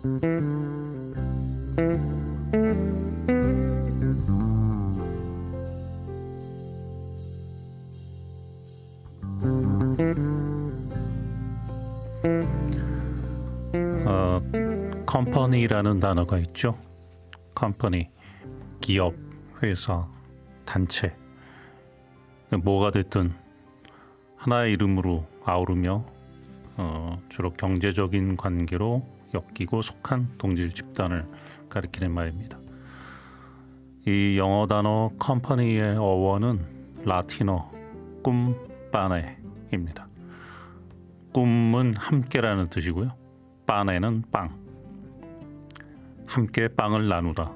컴퍼니라는 단어가 있죠. 컴퍼니, 기업, 회사, 단체, 뭐가 됐든 하나의 이름으로 아우르며 주로 경제적인 관계로 엮이고 속한 동질 집단을 가리키는 말입니다. 이 영어 단어 컴퍼니의 어원은 라틴어 꿈빠네입니다. 꿈은 함께라는 뜻이고요. 빠네는 빵. 함께 빵을 나누다.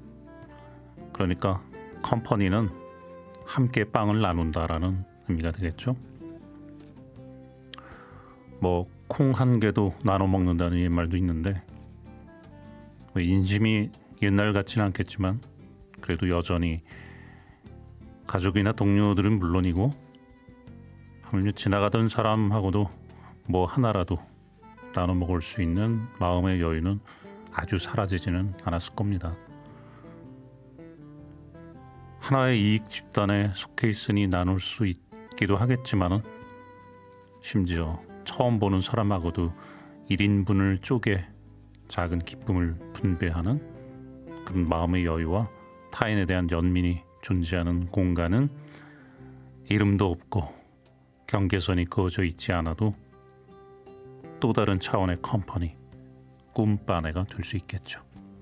그러니까 컴퍼니는 함께 빵을 나눈다라는 의미가 되겠죠. 뭐 콩 한 개도 나눠 먹는다는 말도 있는데 인심이 옛날 같지는 않겠지만 그래도 여전히 가족이나 동료들은 물론이고 하물며 지나가던 사람하고도 뭐 하나라도 나눠 먹을 수 있는 마음의 여유는 아주 사라지지는 않았을 겁니다. 하나의 이익 집단에 속해 있으니 나눌 수 있기도 하겠지만은 심지어 처음 보는 사람하고도 1인분을 쪼개 작은 기쁨을 분배하는 그런 마음의 여유와 타인에 대한 연민이 존재하는 공간은 이름도 없고 경계선이 그어져 있지 않아도 또 다른 차원의 컴퍼니, 꿈빠네가 될 수 있겠죠.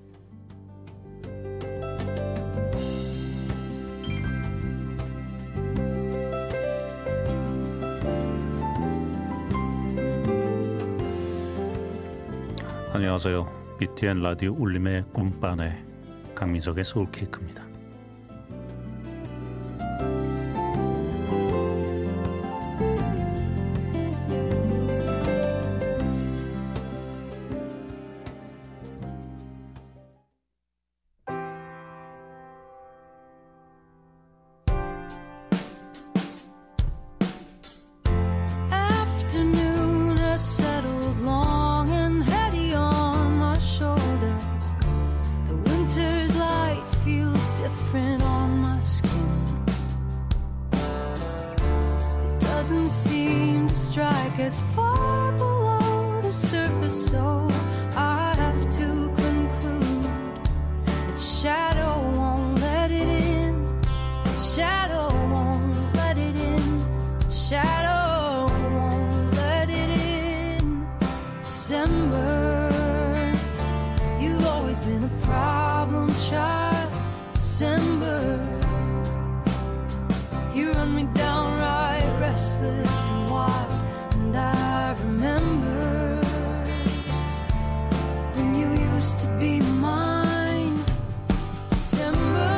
안녕하세요. BTN 라디오 울림의 꿈빠네 강민석의 소울케이크입니다. As far below the surface, so I have to conclude that shadow won't let it in. Shadow won't let it in. Shadow won't let it in. December, you've always been a problem child. December, you run me downright restless and wild. And I remember when you used to be mine. December,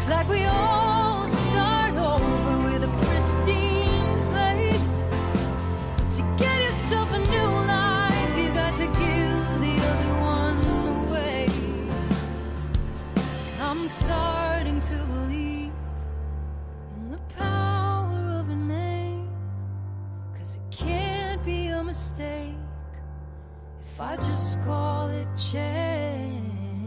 like we all start over with a pristine slate. But to get yourself a new life, you got to give the other one away. And I'm starting to believe in the power of a name, 'cause it can't be a mistake if I just call it change.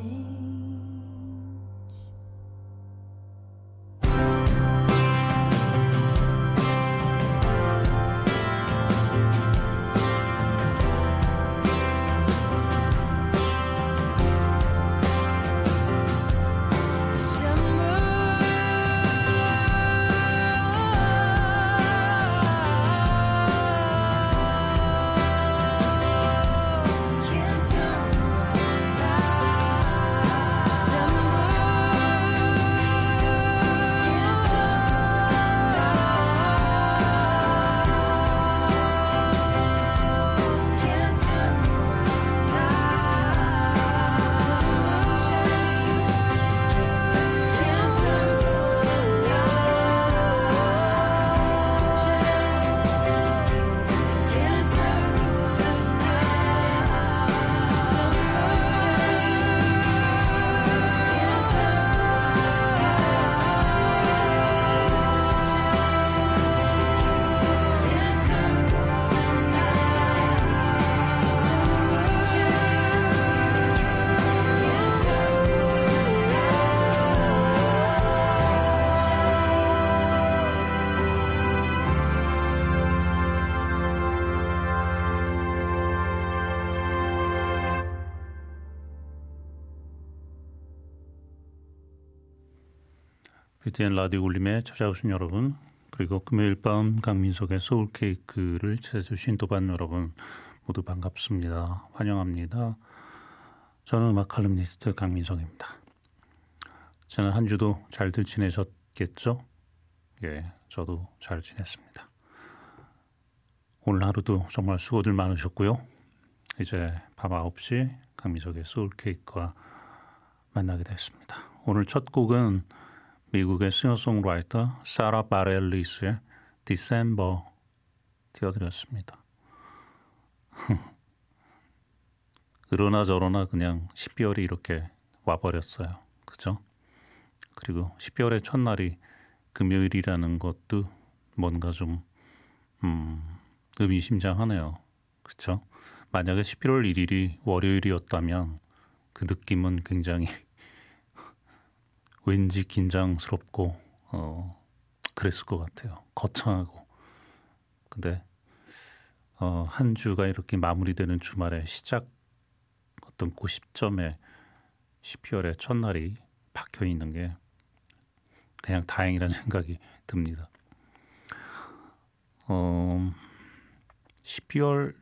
BTN 라디오 울림에 찾아오신 여러분, 그리고 금요일 밤 강민석의 소울케이크를 찾아주신 도반 여러분 모두 반갑습니다. 환영합니다. 저는 음악 칼럼니스트 강민석입니다. 지난 한 주도 잘들 지내셨겠죠? 예, 저도 잘 지냈습니다. 오늘 하루도 정말 수고들 많으셨고요. 이제 밤 9시 강민석의 소울케이크와 만나게 됐습니다. 오늘 첫 곡은 미국의 싱어송라이터 사라 바렐리스의 디셈버 띄워드렸습니다. 그러나 저러나 그냥 12월이 이렇게 와버렸어요. 그죠? 그리고 12월의 첫날이 금요일이라는 것도 뭔가 좀 의미심장하네요. 그렇죠? 만약에 11월 1일이 월요일이었다면 그 느낌은 굉장히 왠지 긴장스럽고 그랬을 것 같아요. 거창하고. 근데 한 주가 이렇게 마무리되는 주말의 시작 어떤 그 시점에 12월의 첫날이 박혀 있는 게 그냥 다행이라는 생각이 듭니다. 12월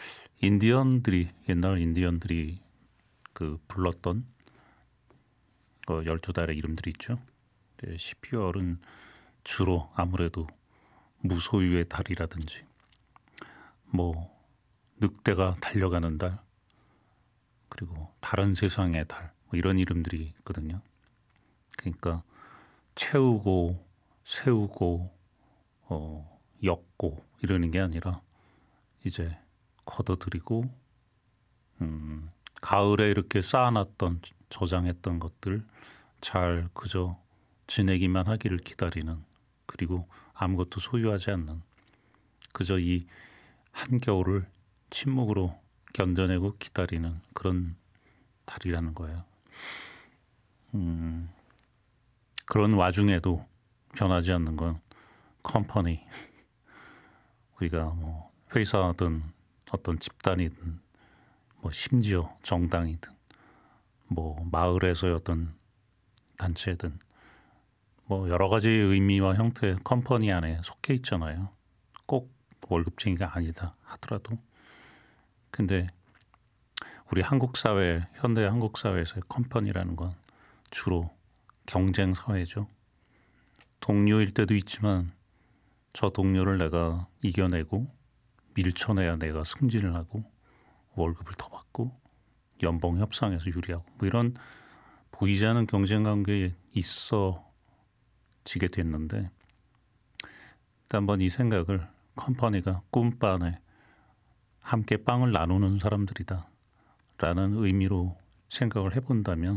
옛날 인디언들이 그 불렀던 12달의 이름들이 있죠. 12월은 주로 아무래도 무소유의 달이라든지 뭐 늑대가 달려가는 달, 그리고 다른 세상의 달, 뭐 이런 이름들이 있거든요. 그러니까 채우고 세우고 엮고 이러는 게 아니라 이제 걷어들이고 가을에 이렇게 쌓아놨던 저장했던 것들 잘 그저 지내기만 하기를 기다리는, 그리고 아무것도 소유하지 않는, 그저 이 한겨울을 침묵으로 견뎌내고 기다리는 그런 달이라는 거예요. 그런 와중에도 변하지 않는 건 컴퍼니, 우리가 뭐 회사든 어떤 집단이든 뭐 심지어 정당이든 뭐 마을에서의 어떤 단체든 뭐 여러 가지 의미와 형태의 컴퍼니 안에 속해 있잖아요. 꼭 월급쟁이가 아니다 하더라도. 근데 우리 한국 사회, 현대 한국 사회에서의 컴퍼니라는 건 주로 경쟁 사회죠. 동료일 때도 있지만 저 동료를 내가 이겨내고 밀쳐내야 내가 승진을 하고 월급을 더 받고 연봉 협상에서 유리하고 뭐 이런 보이지 않는 경쟁 관계에 있어 지게 됐는데 한번 이 생각을 컴퍼니가 꿈반에 함께 빵을 나누는 사람들이다 라는 의미로 생각을 해본다면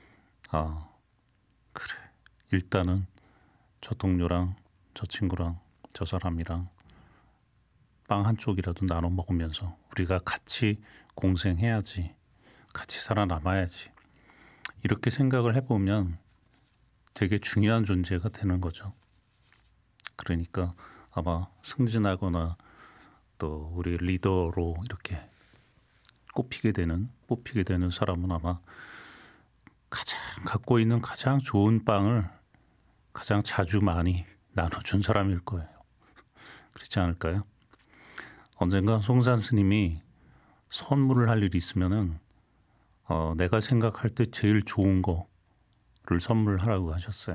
그래 일단은 저 동료랑 저 친구랑 저 사람이랑 빵 한 쪽이라도 나눠 먹으면서 우리가 같이 공생해야지, 같이 살아남아야지 이렇게 생각을 해보면 되게 중요한 존재가 되는 거죠. 그러니까 아마 승진하거나 또 우리 리더로 이렇게 뽑히게 되는 사람은 아마 가장 갖고 있는 가장 좋은 빵을 가장 자주 많이 나눠준 사람일 거예요. 그렇지 않을까요? 언젠가 송산 스님이 선물을 할 일이 있으면은 내가 생각할 때 제일 좋은 거를 선물하라고 하셨어요.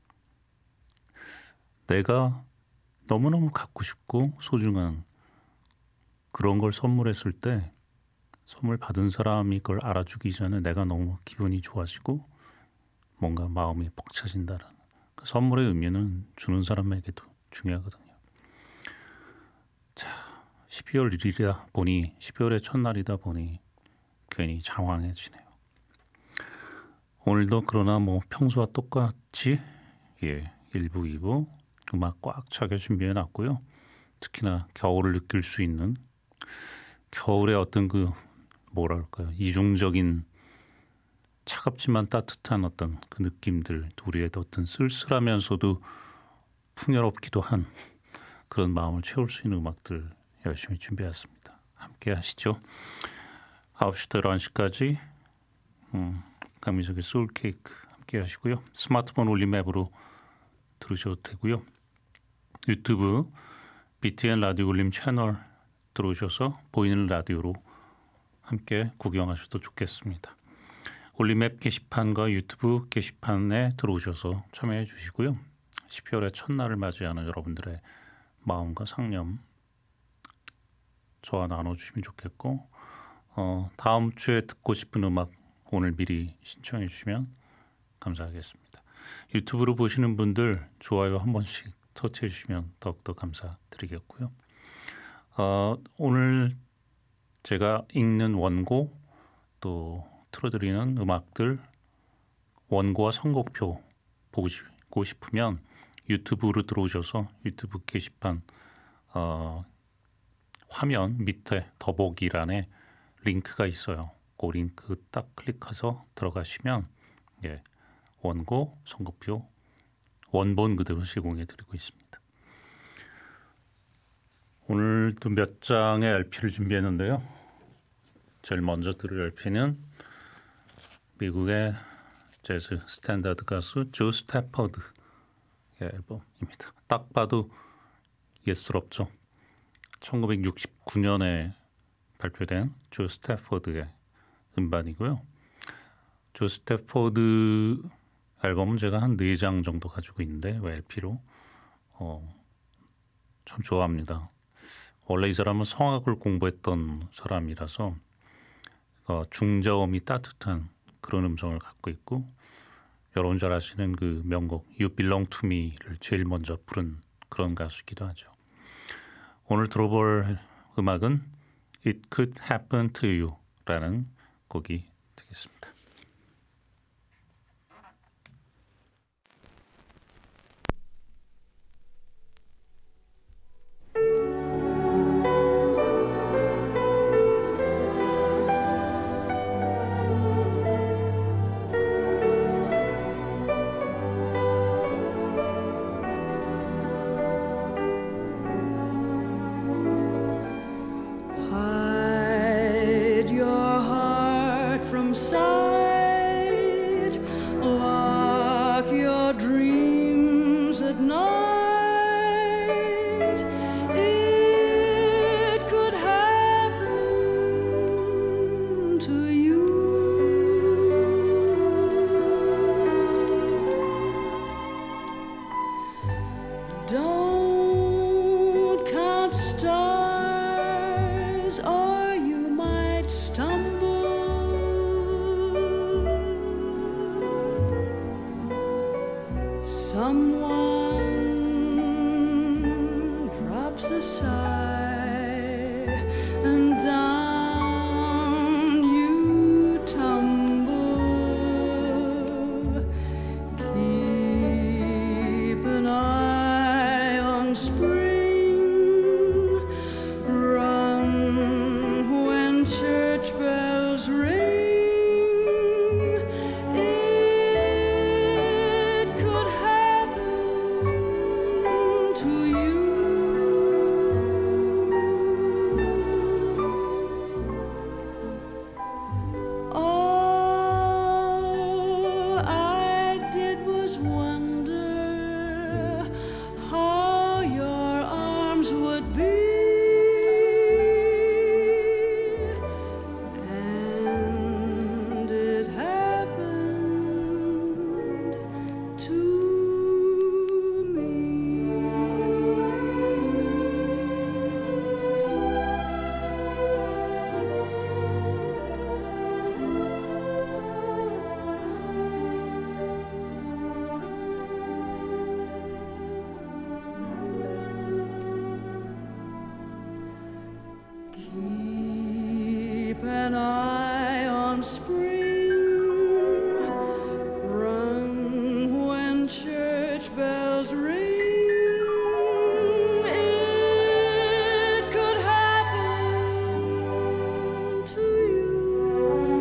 내가 너무너무 갖고 싶고 소중한 그런 걸 선물했을 때 선물 받은 사람이 그걸 알아주기 전에 내가 너무 기분이 좋아지고 뭔가 마음이 벅차진다는 그 선물의 의미는 주는 사람에게도 중요하거든요. 자, 12월 1일이다 보니 12월의 첫날이다 보니 괜히 장황해지네요. 오늘도 그러나 뭐 평소와 똑같이 1부, 2부 음악 꽉 차게 준비해놨고요. 특히나 겨울을 느낄 수 있는 겨울의 어떤 그 뭐랄까요 이중적인 차갑지만 따뜻한 어떤 그 느낌들 우리의 어떤 쓸쓸하면서도 풍요롭기도 한 그런 마음을 채울 수 있는 음악들 열심히 준비했습니다. 함께 하시죠. 9시부터 11시까지 강민석의 소울케이크 함께 하시고요. 스마트폰 올림 앱으로 들으셔도 되고요. 유튜브 BTN 라디오 올림 채널 들어오셔서 보이는 라디오로 함께 구경하셔도 좋겠습니다. 올림 앱 게시판과 유튜브 게시판에 들어오셔서 참여해 주시고요. 12월의 첫날을 맞이하는 여러분들의 마음과 상념 저와 나눠주시면 좋겠고 다음 주에 듣고 싶은 음악 오늘 미리 신청해 주시면 감사하겠습니다. 유튜브로 보시는 분들 좋아요 한 번씩 터치해 주시면 더욱더 감사드리겠고요. 오늘 제가 읽는 원고 또 틀어드리는 음악들 원고와 선곡표 보고 싶으면 유튜브로 들어오셔서 유튜브 게시판 화면 밑에 더보기란에 링크가 있어요. 그 링크 딱 클릭해서 들어가시면 원고, 선곡표 원본 그대로 제공해 드리고 있습니다. 오늘도 몇 장의 LP를 준비했는데요. 제일 먼저 들을 LP는 미국의 재즈 스탠다드 가수 조 스태퍼드의 앨범입니다. 딱 봐도 옛스럽죠. 1969년에 발표된 조 스태퍼드의 음반이고요. 조 스태퍼드 앨범은 제가 한 4장 정도 가지고 있는데 LP로 참 좋아합니다. 원래 이 사람은 성악을 공부했던 사람이라서 중저음이 따뜻한 그런 음성을 갖고 있고 여러분 잘 아시는 그 명곡 You Belong to Me를 제일 먼저 부른 그런 가수이기도 하죠. 오늘 들어볼 음악은 It Could Happen to You라는 곡이 되겠습니다. Hide your heart from sight, lock your dreams at night. It could happen to you. Don't count stars, or you might stumble. someone drops a sigh and down you tumble. Keep an eye on spring, run when church bells ring. Keep an eye on spring, run when church bells ring. It could happen to you.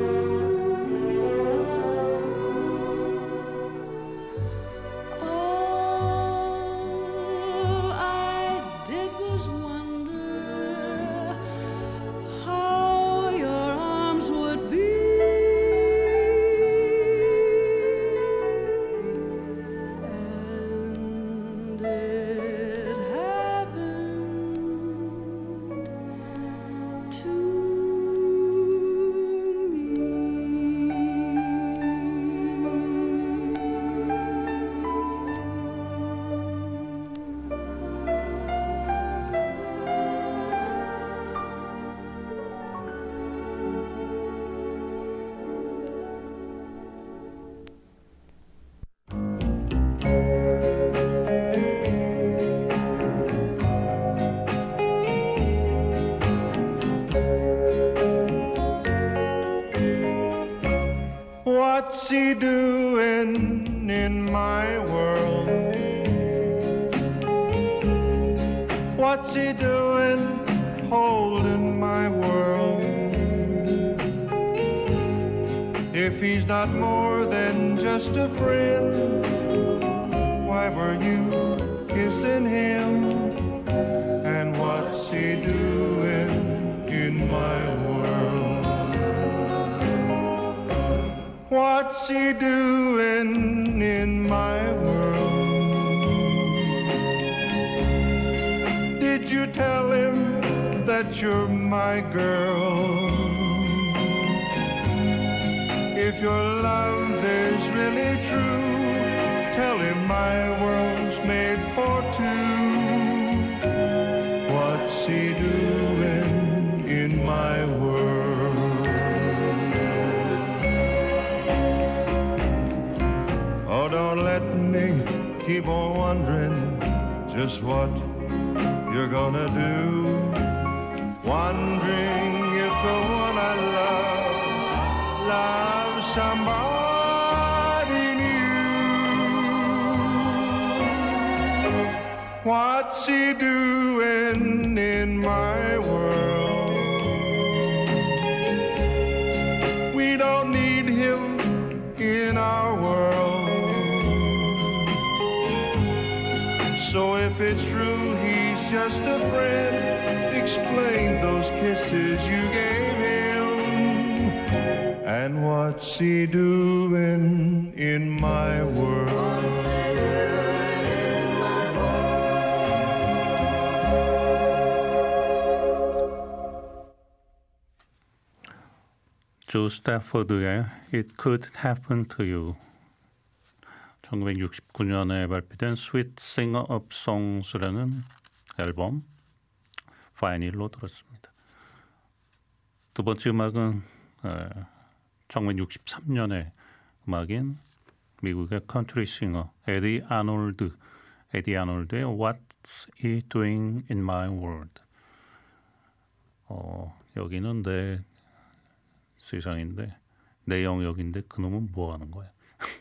All I did was wonder how your arms would be, and it happened to What's he doing in my world? What's he doing holding my world? If he's not more than just a friend, why were you kissing him? And what's he doing in my world? What's he doing in my world? Did you tell him that you're my girl? If your love is really true, tell him my world's made for two. What's he doing in my world? Oh, don't let me keep on wondering just what you're gonna do. Wondering if the one I love loves somebody new. What's he doing in my world? We don't need him in our world. So if it's true he's just a friend, explain those kisses you gave him. And what's he doing in my world? 조 스태포드의 It Could Happen to You, 1969년에 발표된 Sweet Singer of Songs라는 앨범 파이닐로 들었습니다. 두 번째 음악은 1963년의 음악인 미국의 컨트리 싱어 에디 아놀드의 What's He Doing in My World. 여기는 내 세상인데 내 영역인데 그놈은 뭐 하는 거야?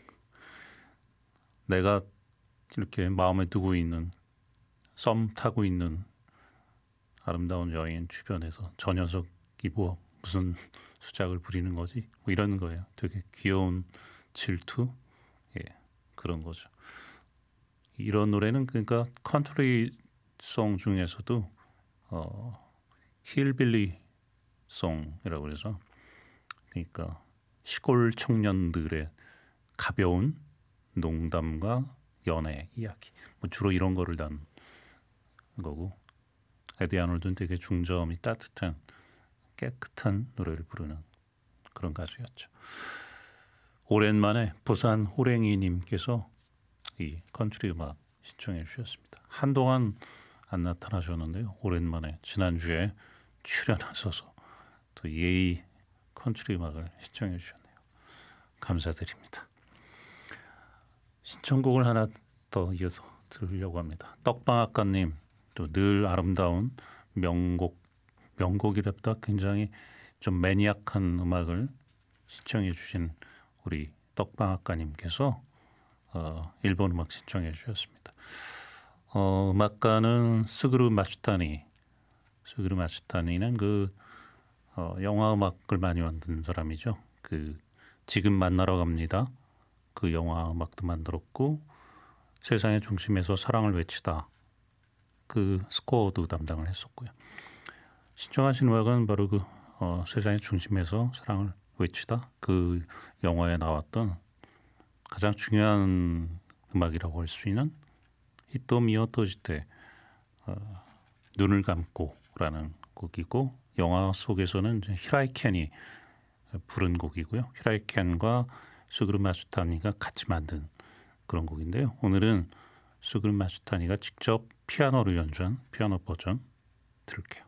내가 이렇게 마음에 두고 있는 썸 타고 있는 아름다운 여인 주변에서 저 녀석이 뭐 무슨 수작을 부리는 거지? 뭐 이러는 거예요. 되게 귀여운 질투, 예, 그런 거죠. 이런 노래는 그러니까 컨트리송 중에서도 힐빌리 송이라고 그래서 그러니까 시골 청년들의 가벼운 농담과 연애 이야기, 뭐 주로 이런 거를 담은 거고 에디 아놀드는 되게 중저음이 따뜻한 깨끗한 노래를 부르는 그런 가수였죠. 오랜만에 부산 호랭이님께서 이 컨트리 음악 신청해 주셨습니다. 한동안 안 나타나셨는데요. 오랜만에 지난주에 출연하셔서 또 예의 컨트리 음악을 신청해 주셨네요. 감사드립니다. 신청곡을 하나 더 이어서 들으려고 합니다. 떡방앗간님 또 늘 아름다운 명곡이랍다 굉장히 좀 매니악한 음악을 신청해 주신 우리 떡방앗간님께서 일본 음악 신청해 주셨습니다. 음악가는 스그루 마츠타니는 그 영화 음악을 많이 만든 사람이죠. 그 지금 만나러 갑니다. 그 영화 음악도 만들었고 세상의 중심에서 사랑을 외치다 그 스코어도 담당을 했었고요. 신청하신 음악은 바로 그 세상의 중심에서 사랑을 외치다 그 영화에 나왔던 가장 중요한 음악이라고 할 수 있는 히토미오 토지테 눈을 감고라는 곡이고 영화 속에서는 이제 히라이 켄이 부른 곡이고요. 히라이 켄과 스그루 마츠타니가 같이 만든 그런 곡인데요. 오늘은 스그루 마츠타니가 직접 피아노를 연주한 피아노 버전 들을게요.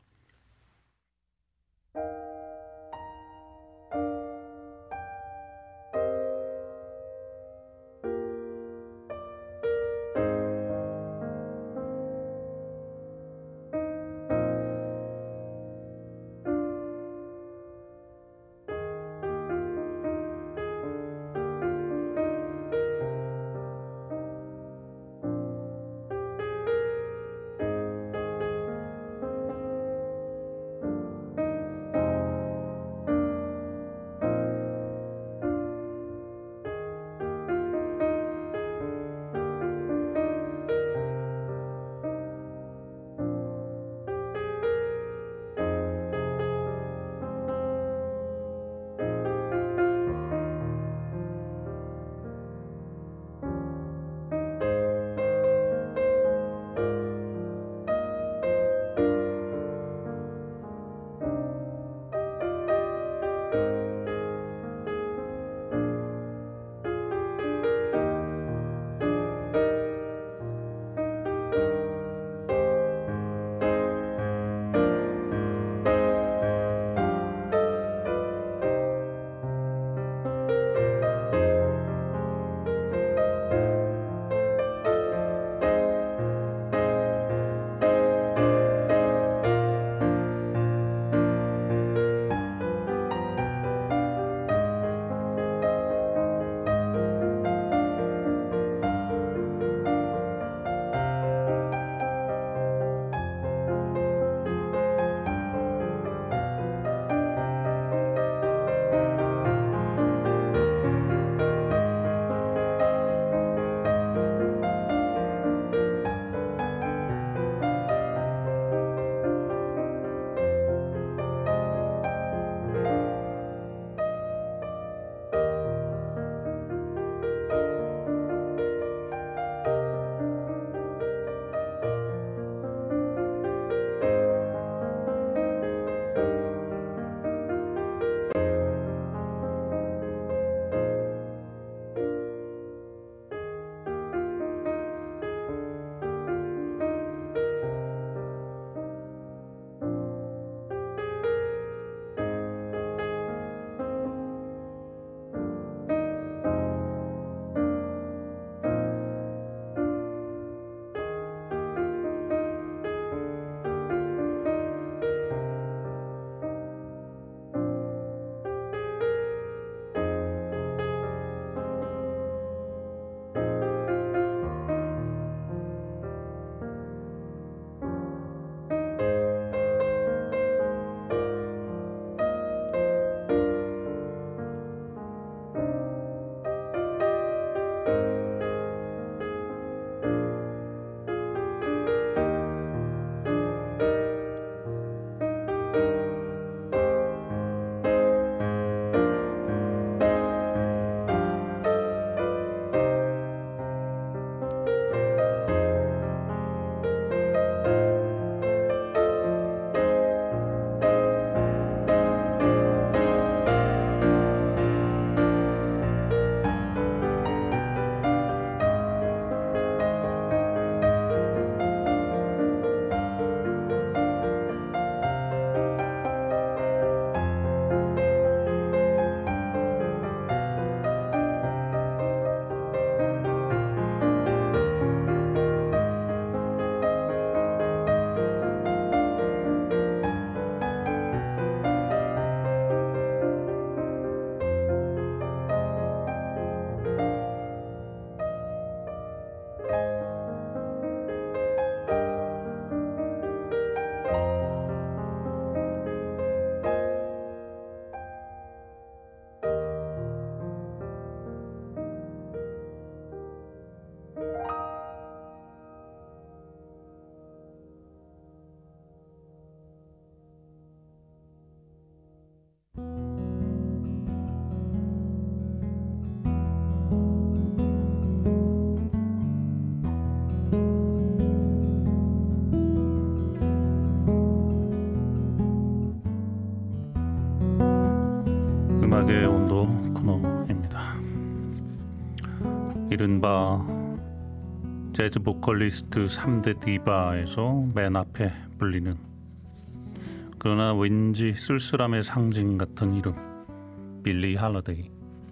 이른바 재즈 보컬리스트 3대 디바에서 맨 앞에 불리는, 그러나 왠지 쓸쓸함의 상징 같은 이름, 빌리 할러데이.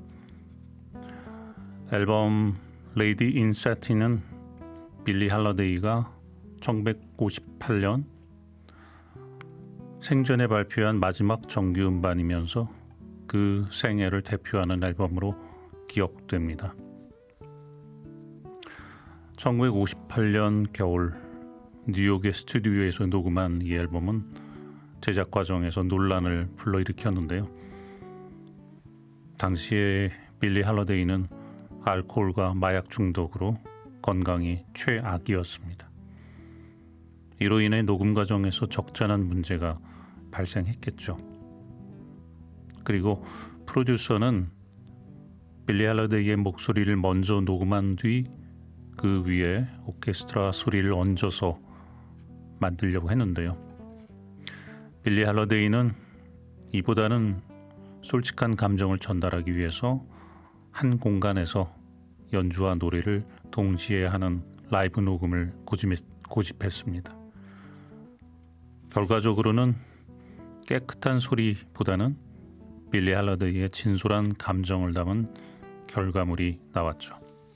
앨범 레이디 인 세틴은 빌리 할러데이가 1958년 생전에 발표한 마지막 정규 음반이면서 그 생애를 대표하는 앨범으로 기억됩니다. 1958년 겨울 뉴욕의 스튜디오에서 녹음한 이 앨범은 제작 과정에서 논란을 불러일으켰는데요. 당시에 빌리 할러데이는 알코올과 마약 중독으로 건강이 최악이었습니다. 이로 인해 녹음 과정에서 적잖은 문제가 발생했겠죠. 그리고 프로듀서는 빌리 할러데이의 목소리를 먼저 녹음한 뒤 그 위에 오케스트라 소리를 얹어서 만들려고 했는데요. 빌리 할러데이는 이보다는 솔직한 감정을 전달하기 위해서 한 공간에서 연주와 노래를 동시에 하는 라이브 녹음을 고집했습니다. 결과적으로는 깨끗한 소리보다는 빌리 할러데이의 진솔한 감정을 담은 결과물이 나왔죠.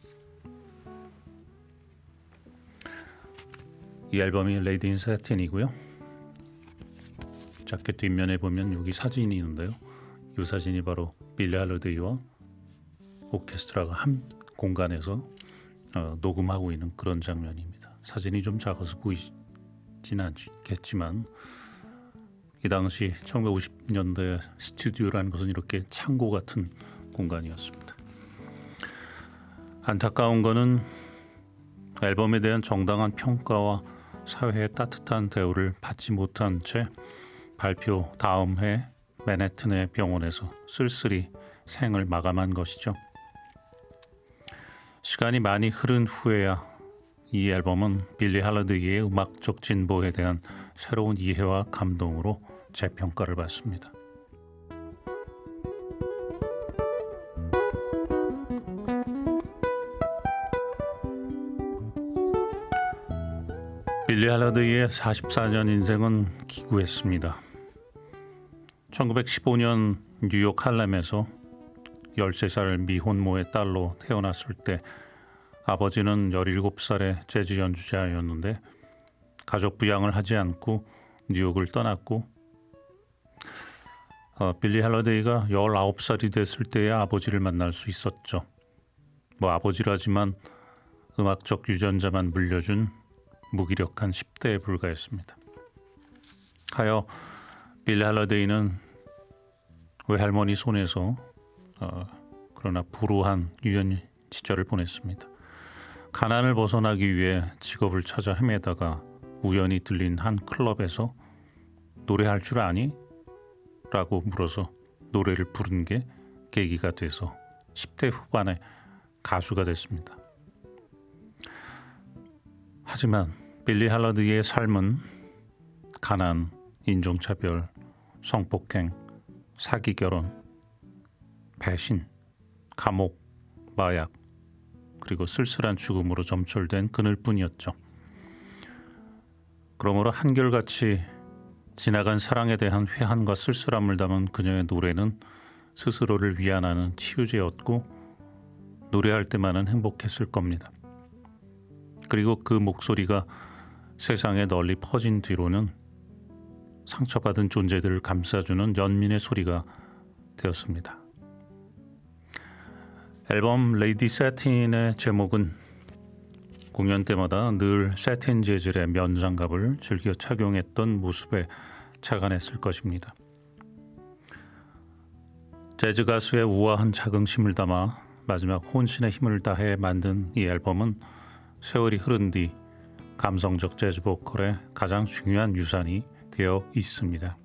이 앨범이 레이디 인 세틴이고요. 자켓 뒷면에 보면 여기 사진이 있는데요. 이 사진이 바로 빌리 할러데이와 오케스트라가 한 공간에서 녹음하고 있는 그런 장면입니다. 사진이 좀 작아서 보이진 않겠지만 이 당시 1950년대 스튜디오라는 것은 이렇게 창고 같은 공간이었습니다. 안타까운 것은 앨범에 대한 정당한 평가와 사회의 따뜻한 대우를 받지 못한 채 발표 다음 해 맨해튼의 병원에서 쓸쓸히 생을 마감한 것이죠. 시간이 많이 흐른 후에야 이 앨범은 빌리 할러데이의 음악적 진보에 대한 새로운 이해와 감동으로 재평가를 받습니다. 빌리 할러데이의 44년 인생은 기구했습니다. 1915년 뉴욕 할렘에서 13살 미혼모의 딸로 태어났을 때 아버지는 17살의 재즈 연주자였는데 가족 부양을 하지 않고 뉴욕을 떠났고 빌리 할러데이가 19살이 됐을 때야 아버지를 만날 수 있었죠. 아버지라지만 음악적 유전자만 물려준 무기력한 10대에 불과했습니다. 하여 빌리 할러데이는 외할머니 손에서 그러나 불우한 유년 시절을 보냈습니다. 가난을 벗어나기 위해 직업을 찾아 헤매다가 우연히 들린 한 클럽에서 노래할 줄 아니? 라고 물어서 노래를 부른 게 계기가 돼서 10대 후반에 가수가 됐습니다. 하지만 빌리 할러데이의 삶은 가난, 인종차별, 성폭행, 사기 결혼, 배신, 감옥, 마약, 그리고 쓸쓸한 죽음으로 점철된 그늘뿐이었죠. 그러므로 한결같이 지나간 사랑에 대한 회한과 쓸쓸함을 담은 그녀의 노래는 스스로를 위안하는 치유제였고 노래할 때만은 행복했을 겁니다. 그리고 그 목소리가 세상에 널리 퍼진 뒤로는 상처받은 존재들을 감싸주는 연민의 소리가 되었습니다. 앨범 레이디 세틴의 제목은 공연 때마다 늘 세틴 재질의 면장갑을 즐겨 착용했던 모습에 착안했을 것입니다. 재즈 가수의 우아한 자긍심을 담아 마지막 혼신의 힘을 다해 만든 이 앨범은 세월이 흐른 뒤 감성적 재즈 보컬의 가장 중요한 유산이 되어 있습니다.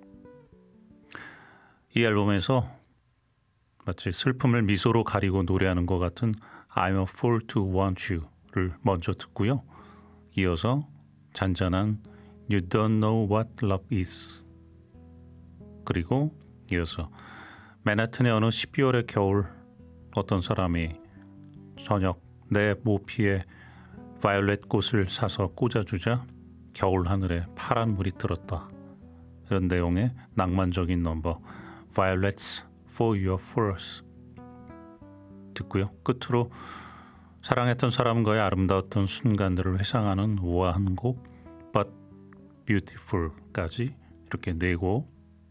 이 앨범에서 마치 슬픔을 미소로 가리고 노래하는 것 같은 I'm a fool to want you를 먼저 듣고요. 이어서 잔잔한 You don't know what love is, 그리고 이어서 맨하튼의 어느 12월의 겨울 어떤 사람이 저녁 내 모피에 바이올렛 꽃을 사서 꽂아주자 겨울 하늘에 파란 물이 들었다. 이런 내용의 낭만적인 넘버 Violets for Your Flowers 듣고요. 끝으로 사랑했던 사람과의 아름다웠던 순간들을 회상하는 우아한 곡 But Beautiful까지 이렇게 네 곡.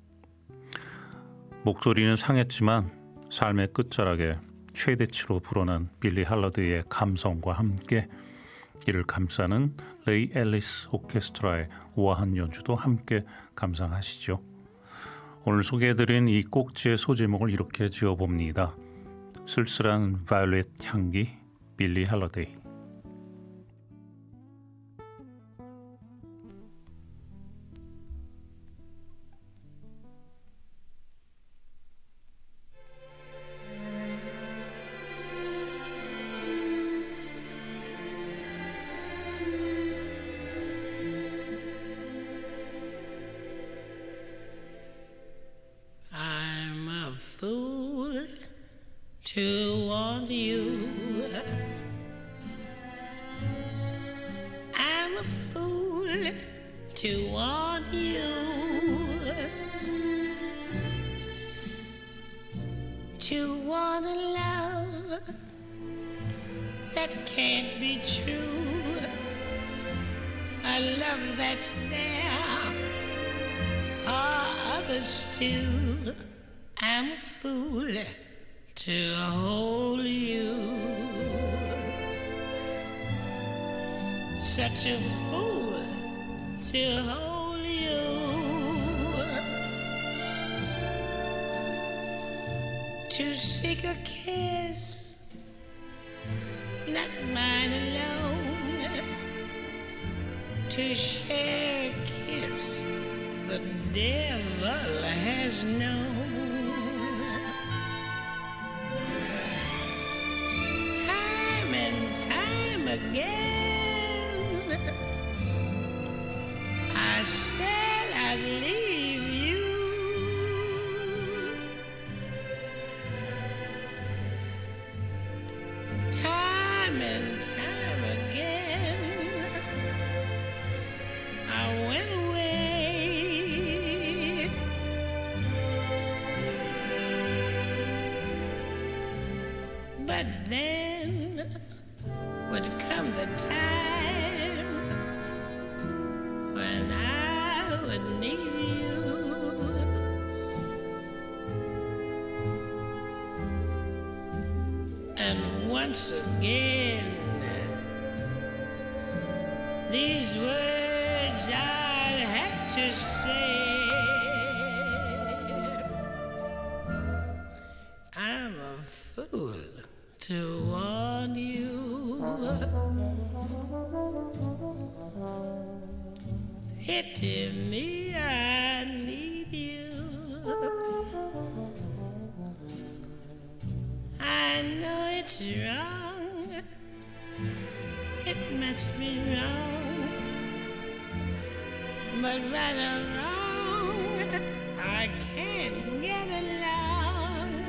목소리는 상했지만 삶의 끝자락에 최대치로 불어난 빌리 할러데이의 감성과 함께 이를 감싸는 레이 앨리스 오케스트라의 우아한 연주도 함께 감상하시죠. 오늘 소개해드린 이 꼭지의 소제목을 이렇게 지어봅니다. 쓸쓸한 바이올렛 향기 빌리 할러데이. Fool to want you. I'm a fool to want you. To want a love that can't be true. A love that's there for others too. I'm a fool to hold you. Such a fool to hold you. To seek a kiss, not mine alone. To share a kiss the devil has known. Time again I said I'd leave you. Time and time again I went away. But then would come the time when I would need you. And once again these words I'd have to say. I'm a fool to want you. Pity me, I need you. I know it's wrong, it must be wrong, but right or wrong, I can't get along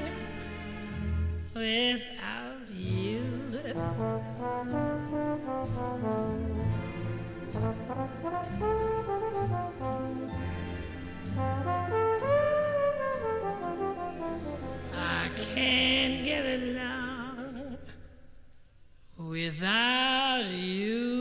without you. I can't get along without you.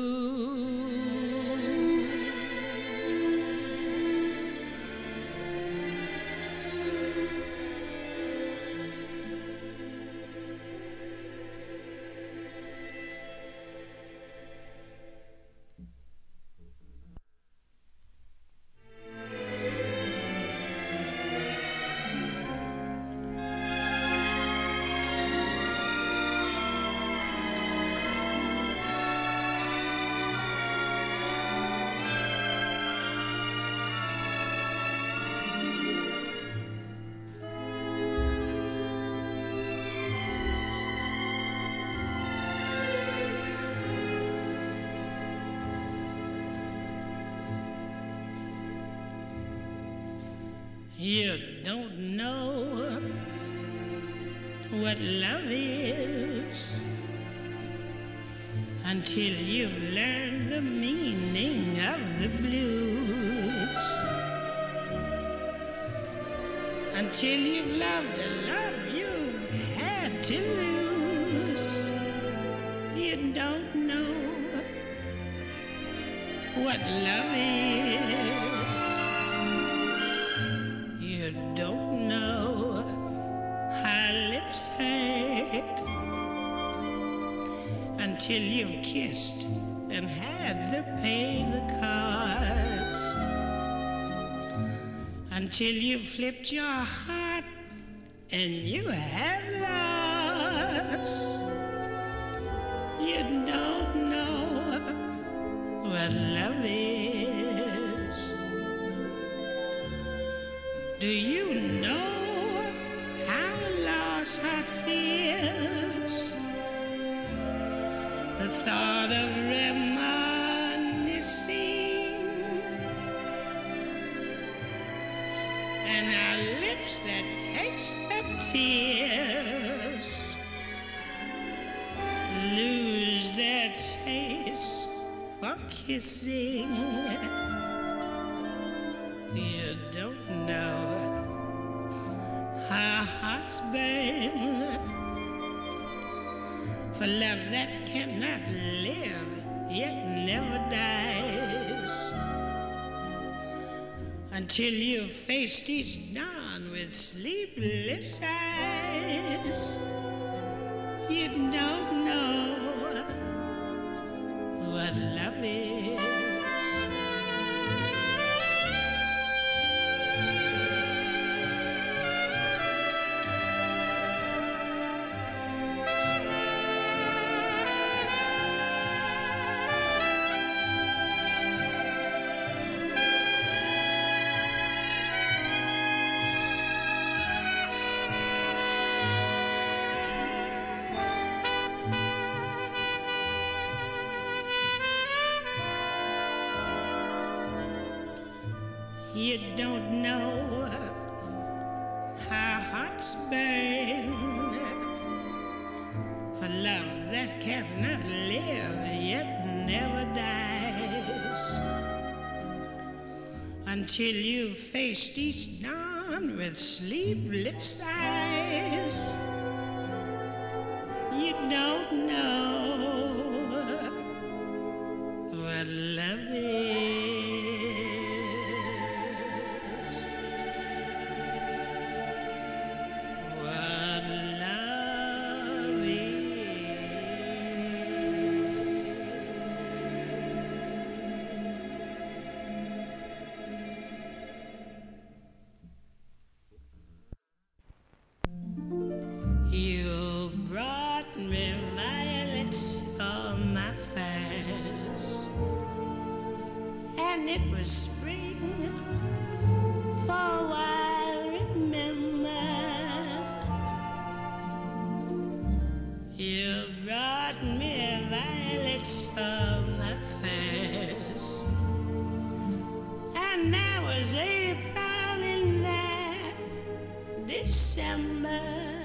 You don't know what love is until you've learned the meaning of the blues, until you've loved a love you've had to lose. You don't know what love is. You don't know how lips hurt until you've kissed and had to pay the cards, until you've flipped your heart and you have lost. You don't know what love is. Do you know how a lost heart feels? The thought of reminiscing and our lips that taste of tears lose their taste for kissing. You don't know how hearts burn for love that cannot live yet never dies, until you've faced each dawn with sleepless eyes. You don't know what love is. You don't know how hearts burn for love that cannot live yet never dies, until you've faced each dawn with sleepless eyes. You don't know what love is. You brought me violets on my face, and it was spring for a while, remember. You brought me violets on my face, and there was April in there, December.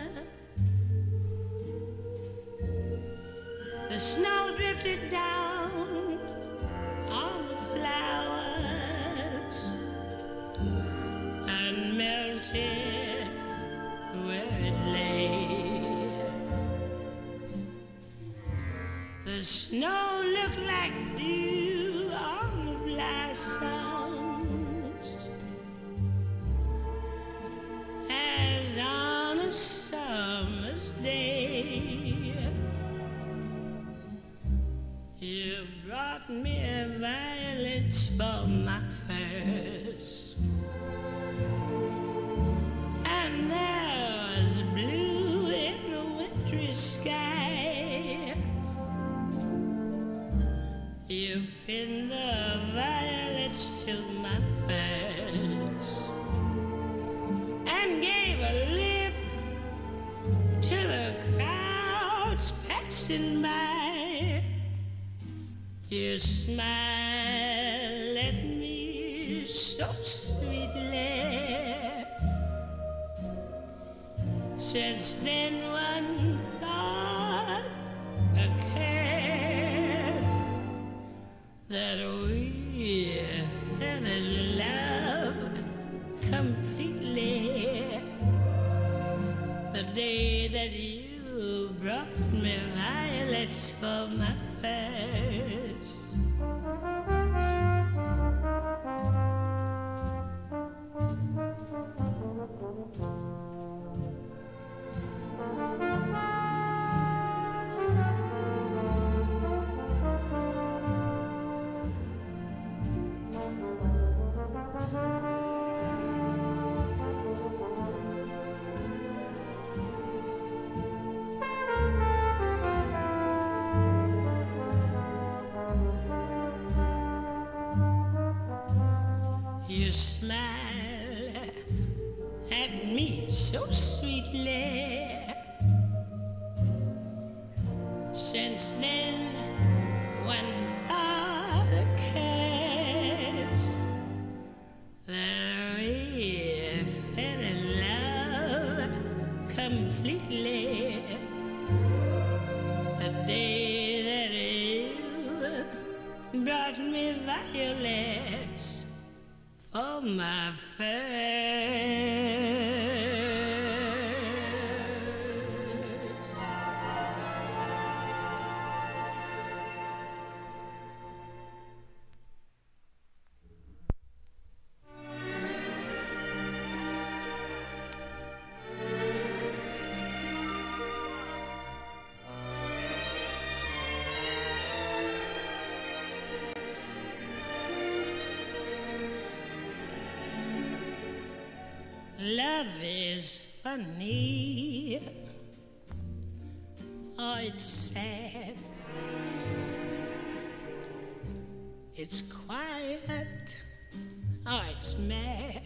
The snow drifted down on the flowers and melted where it lay. The snow looked like dew on the blossoms, as on a summer's day. You brought me violets for my first, and there was blue in the wintry sky. You pinned the violets to my face and gave a lift to the crowds passing by. You smile at me so sweetly. Since then one thought occurred that we fell in love completely. The day that you brought me violets for my first. You smile at me so sweetly. Since then, one thought occurs that we fell in love completely. The day that you brought me violets for my first. Love is funny, oh, it's sad. It's quiet, oh, it's mad.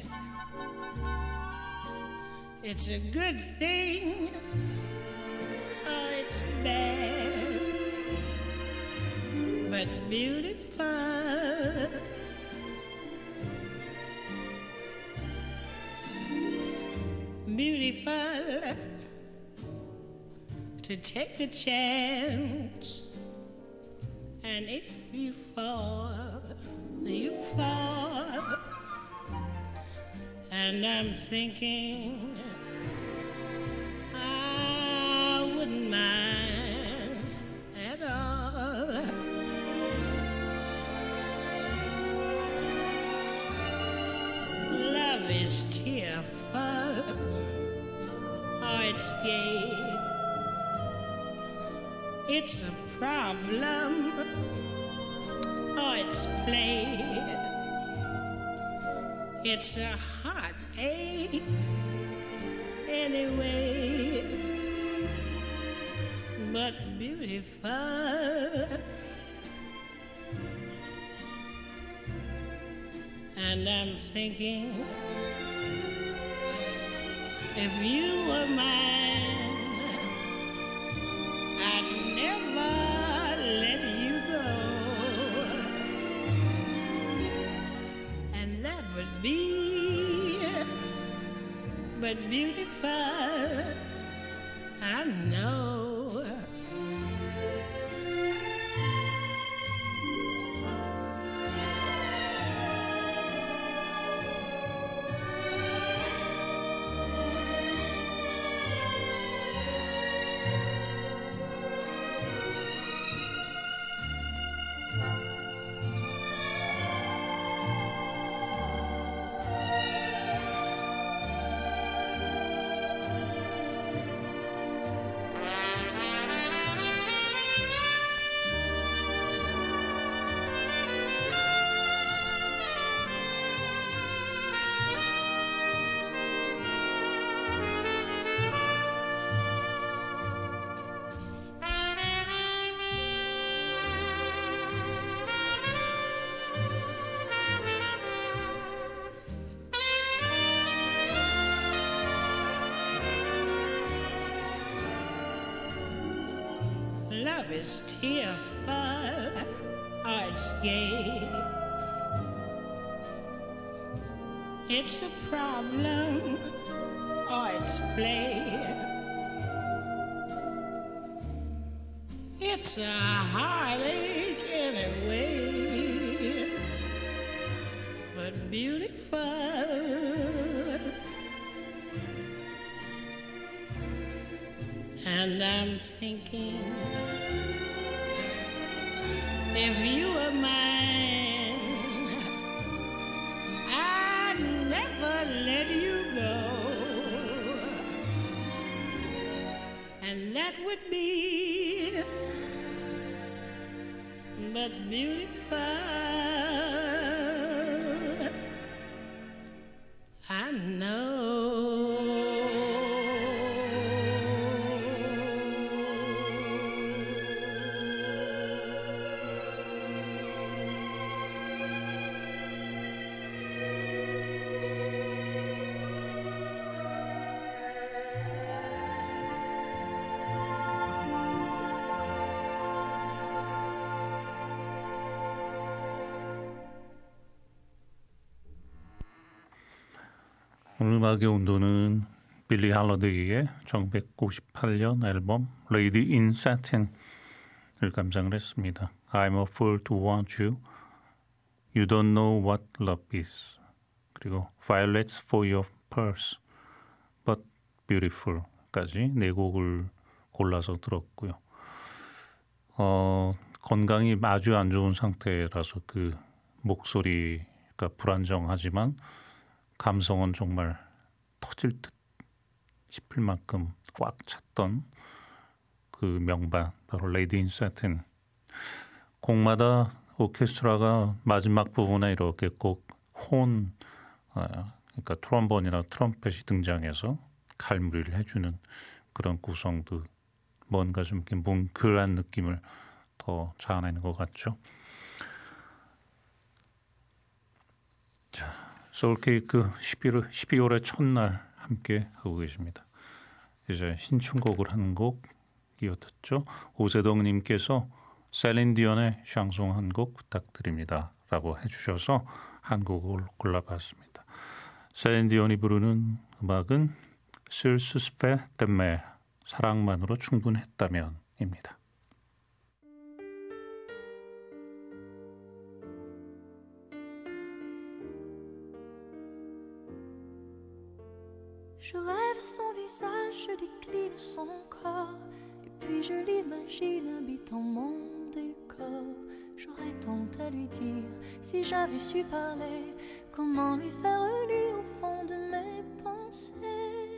It's a good thing, oh, it's bad, but beautiful. Beautiful to take a chance, and if you fall, you fall. And I'm thinking I wouldn't mind at all. Love is tearful, oh, it's gay. It's a problem, oh, it's play. It's a heartache anyway, but beautiful. And I'm thinking, if you were mine, I'd never let you go. And that would be but beautiful, I know. Love is tearful, oh, it's gay. It's a problem, oh, it's play. It's a heartache anyway, And I'm thinking, if you were mine, I'd never let you go. And that would be but beautiful. I know. 오늘 음악의 온도는 빌리 할러데이의 1958년 앨범 Lady in Satin을 감상을 했습니다. I'm a fool to want you, You don't know what love is, 그리고 Violets for your purse, but beautiful까지 네 곡을 골라서 들었고요. 건강이 아주 안 좋은 상태라서 그 목소리가 불안정하지만 감성은 정말 터질 듯 싶을 만큼 꽉 찼던 그 명반 바로 레이디 인 사틴. 곡마다 오케스트라가 마지막 부분에 이렇게 꼭 그러니까 트럼본이나 트럼펫이 등장해서 칼무리를 해주는 그런 구성도 뭔가 좀 이렇게 뭉클한 느낌을 더 자아내는 것 같죠. 소울케이크 12월의 첫날 함께 하고 계십니다. 이제 신청곡을 한 곡 이어듣죠. 오세동님께서 셀린 디온의 샹송 한 곡 부탁드립니다 라고 해주셔서 한 곡을 골라봤습니다. 셀린 디온이 부르는 음악은 S'il suffisait d'aimer, 사랑만으로 충분했다면 입니다. Je rêve son visage, je décline son corps, et puis je l'imagine habitant mon décor. J'aurais tant à lui dire, si j'avais su parler, comment lui faire lire au fond de mes pensées.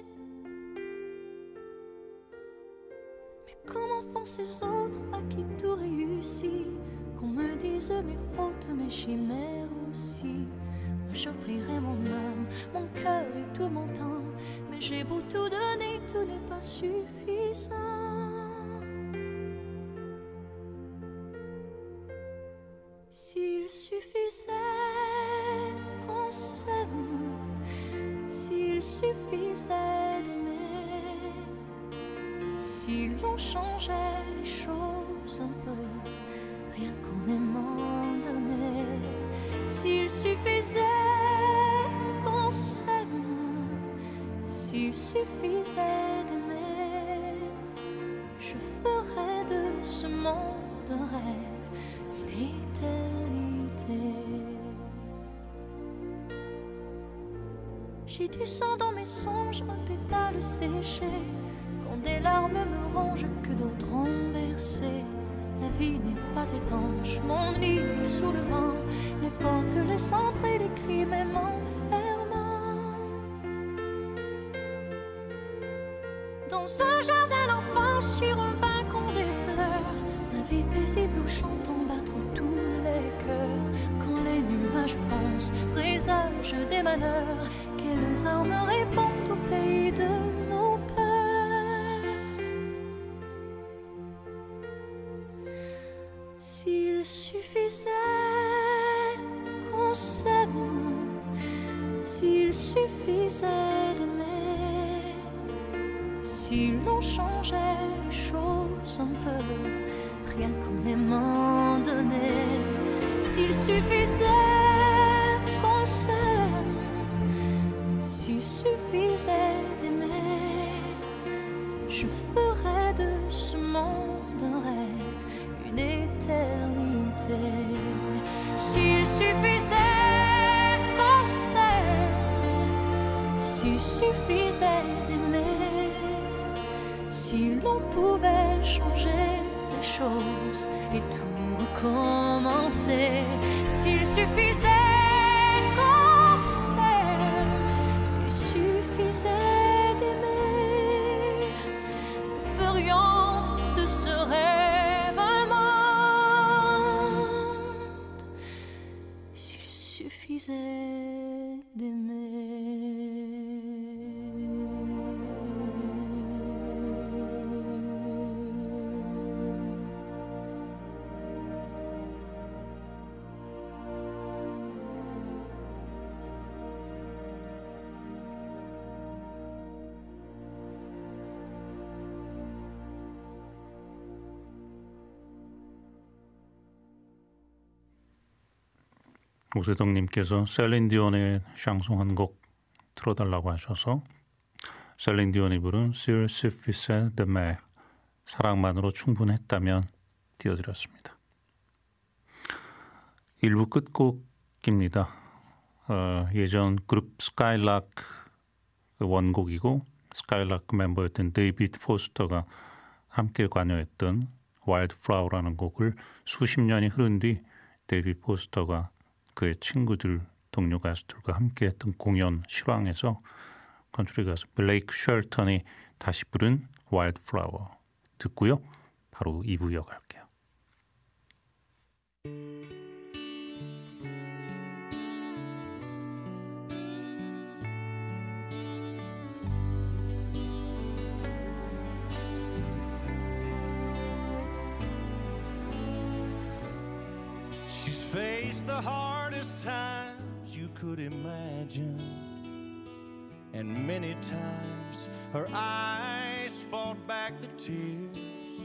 Mais comment font ces autres à qui tout réussit, qu'on me dise mes fautes, mes chimères aussi. Moi j'offrirai mon âme, mon cœur et tout mon temps, mais j'ai beau tout donner, tout n'est pas suffisant. S'il suffisait qu'on s'aime, s'il suffisait d'aimer, si l'on changeait les choses un peu, rien qu'en aimant donner. S'il suffisait qu'on s'aime, s'il suffisait d'aimer, je ferais de ce monde un rêve, une éternité. J'ai du sang dans mes songes, un pétale séché, quand des larmes me rongent que d'autres ont versé. La vie n'est pas étanche, mon lit est sous le vent, les portes, les centres et les cris même enfermant. Dans un jardin d'enfants, sur un balcon des fleurs, ma vie paisible où chantant battre tous les cœurs. Quand les nuages foncent, présagent des malheurs, quelles armes répondent au pays de nos peurs. S'il suffisait qu'on s'aime, s'il suffisait d'aimer, si l'on changeait les choses un peu, rien qu'en aimant donner. S'il suffisait qu'on s'aime, s'il suffisait d'aimer, je ferais de ce monde un rêve, une éternité. S'il suffisait qu'on s'aime, s'il suffisait d'aimer, si Si l'on pouvait changer les choses et tout recommencer, s'il suffisait qu'on s'aime, s'il suffisait d'aimer, nous ferions de ce rêve un monde. S'il suffisait d'aimer. 오세덕님께서 셀린디온의 샹송 한 곡 틀어달라고 하셔서 셀린디온이 부른 S'il suffisait d'aimer, 사랑만으로 충분했다면 띄워드렸습니다. 1부 끝곡입니다. 예전 그룹 스카일락 원곡이고 스카일락 멤버였던 데이비드 포스터가 함께 관여했던 와일드 플라워라는 곡을 수십 년이 흐른 뒤 데이비드 포스터가 그의 친구들, 동료 가수들과 함께 했던 공연 실황에서 컨트리 가수 블레이크 쉘턴이 다시 부른 와일드 플라워 듣고요. 바로 2부 이어갈게요. Faced the hardest times you could imagine, and many times her eyes fought back the tears.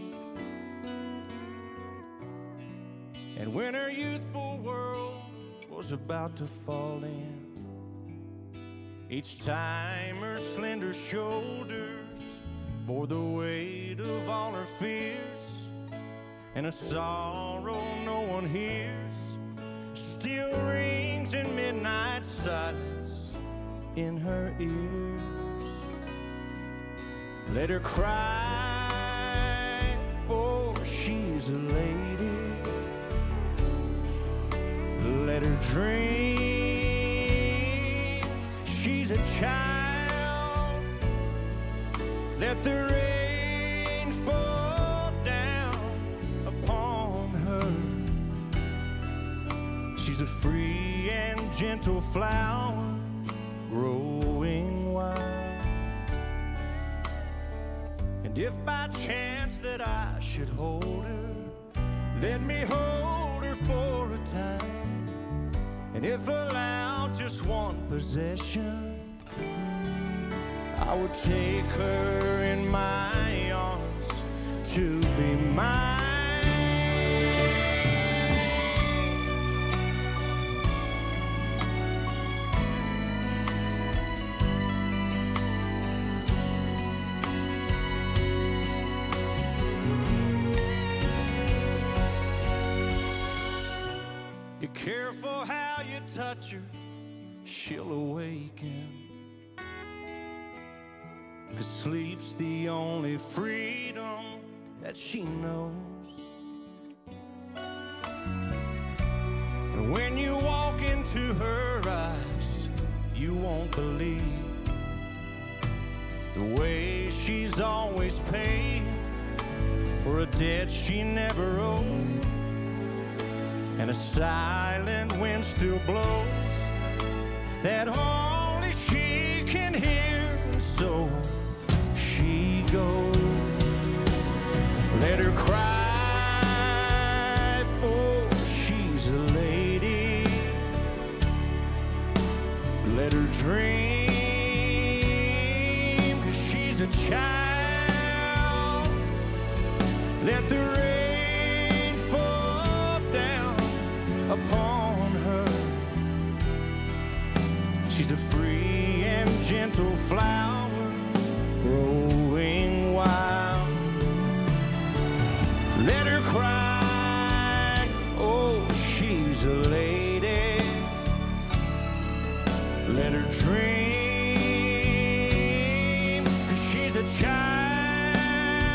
And when her youthful world was about to fall in, each time her slender shoulders bore the weight of all her fears, and a sorrow no one hears still rings in midnight silence in her ears. Let her cry, for she's a lady. Let her dream, she's a child. Let the rain fall down upon her. She's a free and gentle flower growing wild. And if by chance that I should hold her, let me hold her for a time. And if allowed just one possession, I would take her in my arms to be mine. Be careful how you touch her, she'll awaken. 'Cause sleep's the only freedom that she knows. And when you walk into her eyes, you won't believe the way she's always paid for a debt she never owed. And a silent wind still blows that only she can hear. So she goes. Let her cry, oh, she's a lady. Let her dream, 'cause she's a child. Let the rain fall down upon her. She's a free and gentle flower growing wild. Let her cry, oh, she's a lady. Let her dream, 'cause she's a child.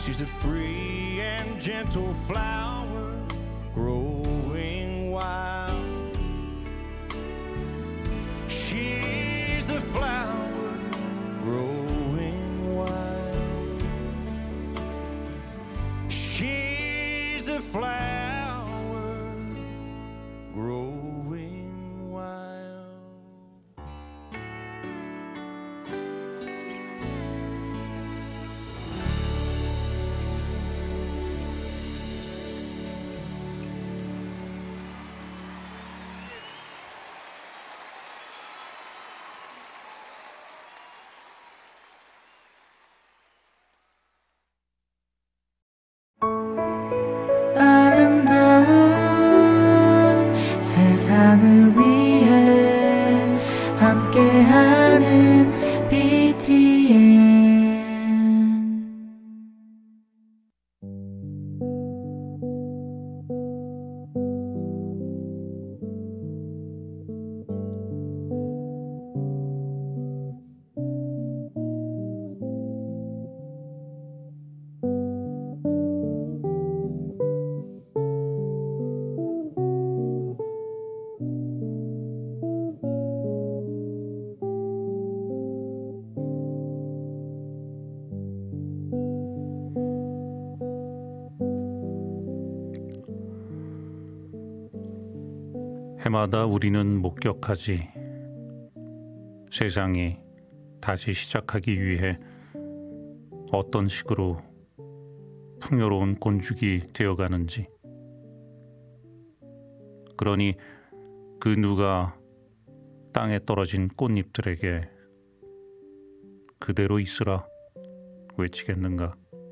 She's a free and gentle flower growing wild. She's a flower growing wild. She's a flower growing wild. 아름다운 세상을 위해 함께하는 BTN. 해마다 우리는 목격하지. 세상이 다시 시작하기 위해 어떤 식으로 풍요로운 곤죽이 되어가는지. 그러니 그 누가 땅에 떨어진 꽃잎들에게 그대로 있으라 외치겠는가.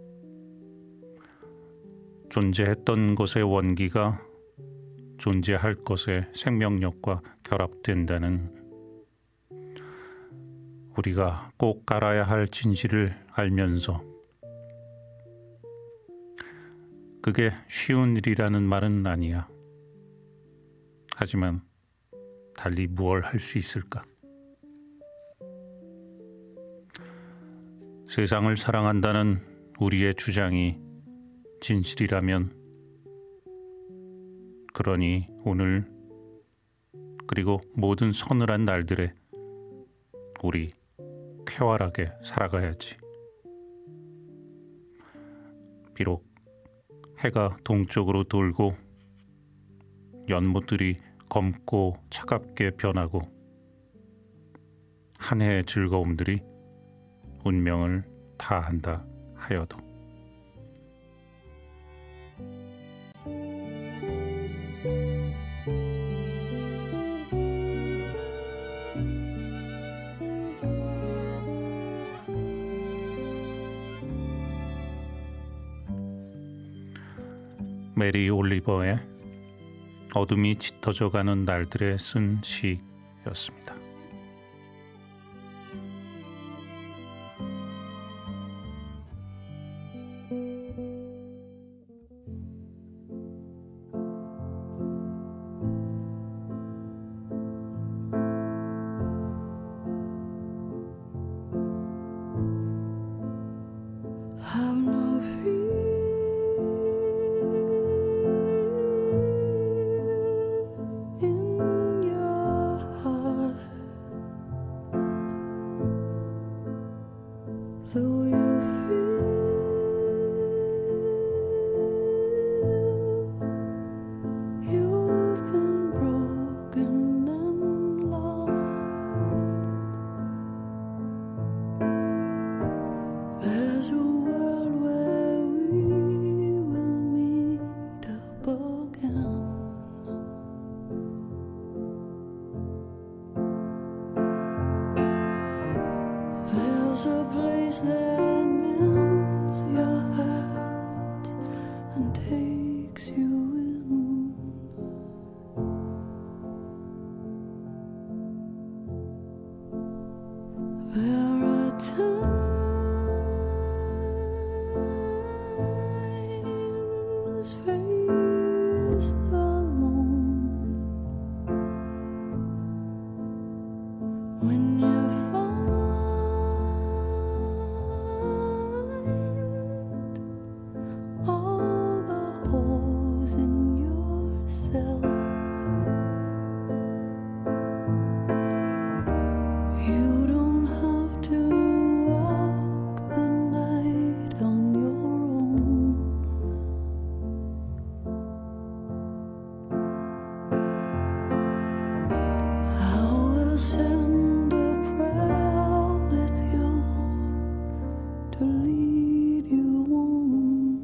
존재했던 것의 원기가 존재할 것의 생명력과 결합된다는 우리가 꼭 알아야 할 진실을 알면서 그게 쉬운 일이라는 말은 아니야. 하지만 달리 무얼 할 수 있을까? 세상을 사랑한다는 우리의 주장이 진실이라면 그러니 오늘 그리고 모든 서늘한 날들에 우리 쾌활하게 살아가야지. 비록 해가 동쪽으로 돌고 연못들이 검고 차갑게 변하고 한 해의 즐거움들이 운명을 다한다 하여도. 메리 올리버의 어둠이 짙어져가는 날들에 쓴 시였습니다. Have no fear in your heart, though you feel you've been broken and lost. There's a world where we will meet up again. There's a place that mends your heart and takes you in. There are times faced alone when you find to lead you on.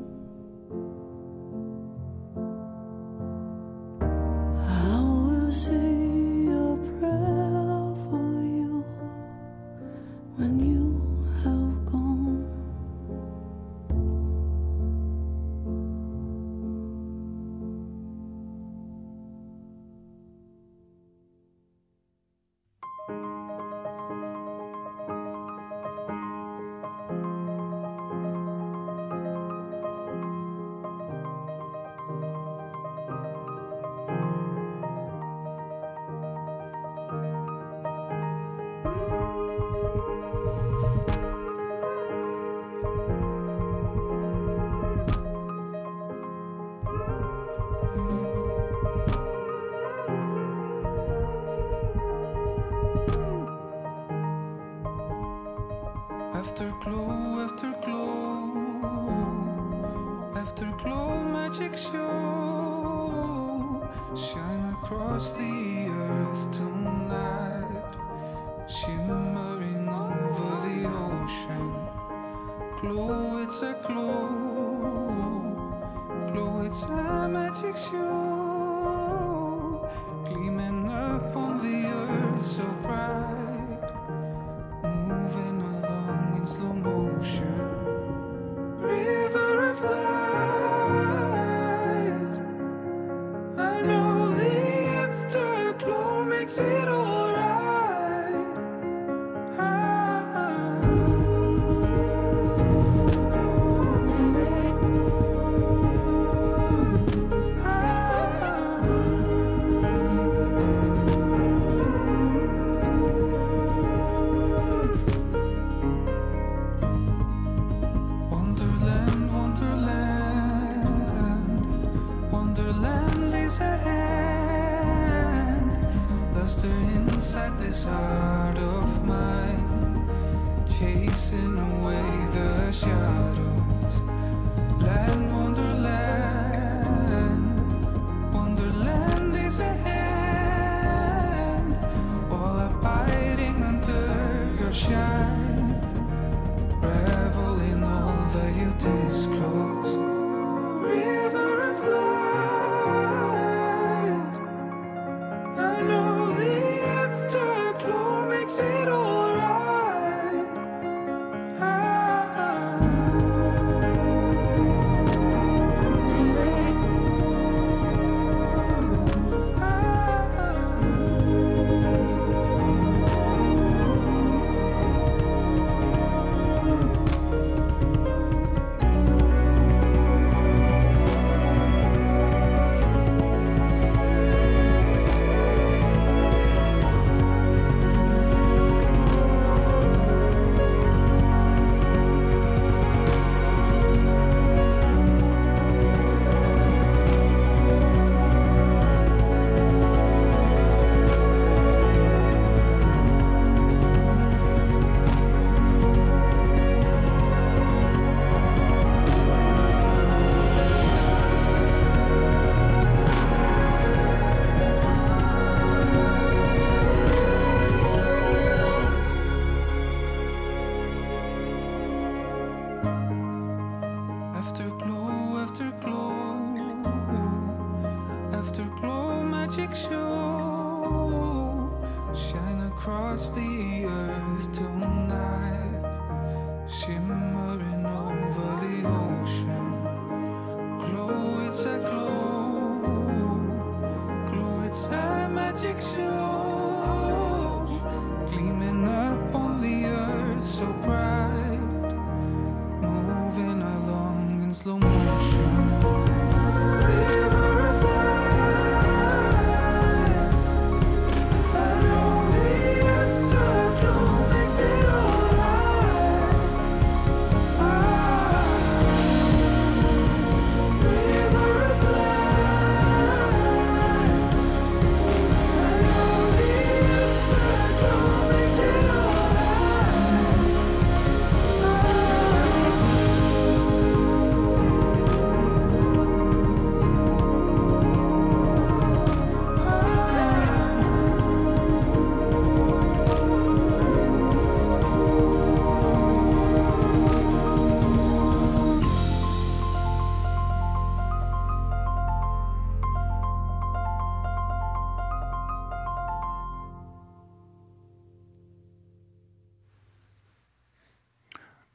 I will say a prayer for you when you have gone. Afterglow, afterglow, afterglow magic show. Shine across the earth tonight, shimmering over the ocean. Glow, it's a glow, glow, it's a magic show. Gleaming up on the earth so bright, moving along in slow motion. River of light, I know the afterglow makes it alright. Wonderland, wonderland, wonderland is at hand. Luster inside this heart of mine, chasing away the shadows. Land, wonderland, wonderland is at hand. All abiding under your shine, revel in all that you disclose. River of light, I know the afterglow makes it alright. Afterglow, afterglow, afterglow magic show. Shine across the earth tonight, shimmering over the ocean. Glow, it's a glow, glow, it's a magic show. Gleaming up on the earth so bright, moving along in slow motion. River of light, I know the afterglow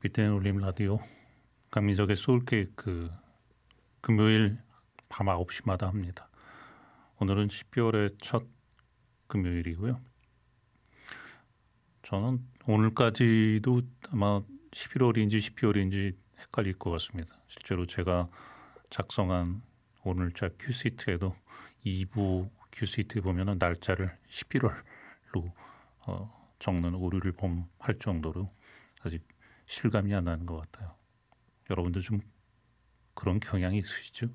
밑에 올림 라디오 강민석의 소울케이크 금요일 밤 9시마다 합니다. 오늘은 12월의 첫 금요일이고요. 저는 오늘까지도 아마 11월인지 12월인지 헷갈릴 것 같습니다. 실제로 제가 작성한 오늘자 큐시트에도 2부 큐시트에 보면 날짜를 11월로 적는 오류를 범할 정도로 아직 실감이 안 나는 것 같아요. 여러분도 좀 그런 경향이 있으시죠?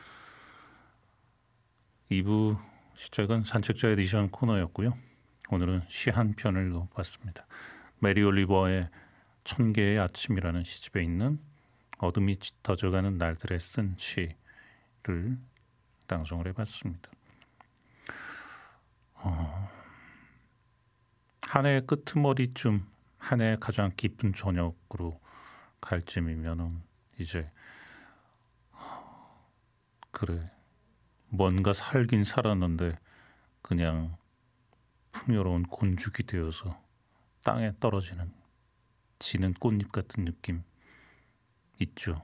2부 시작은 산책자 에디션 코너였고요. 오늘은 시 한 편을 읽어봤습니다. 메리 올리버의 1000개의 아침이라는 시집에 있는 어둠이 짙어져가는 날들에 쓴 시를 낭송을 해봤습니다. 한 해의 끄트머리쯤 한 해의 가장 깊은 저녁으로 갈 쯤이면은 이제 그래 뭔가 살긴 살았는데 그냥 풍요로운 곤죽이 되어서 땅에 떨어지는 지는 꽃잎 같은 느낌 있죠.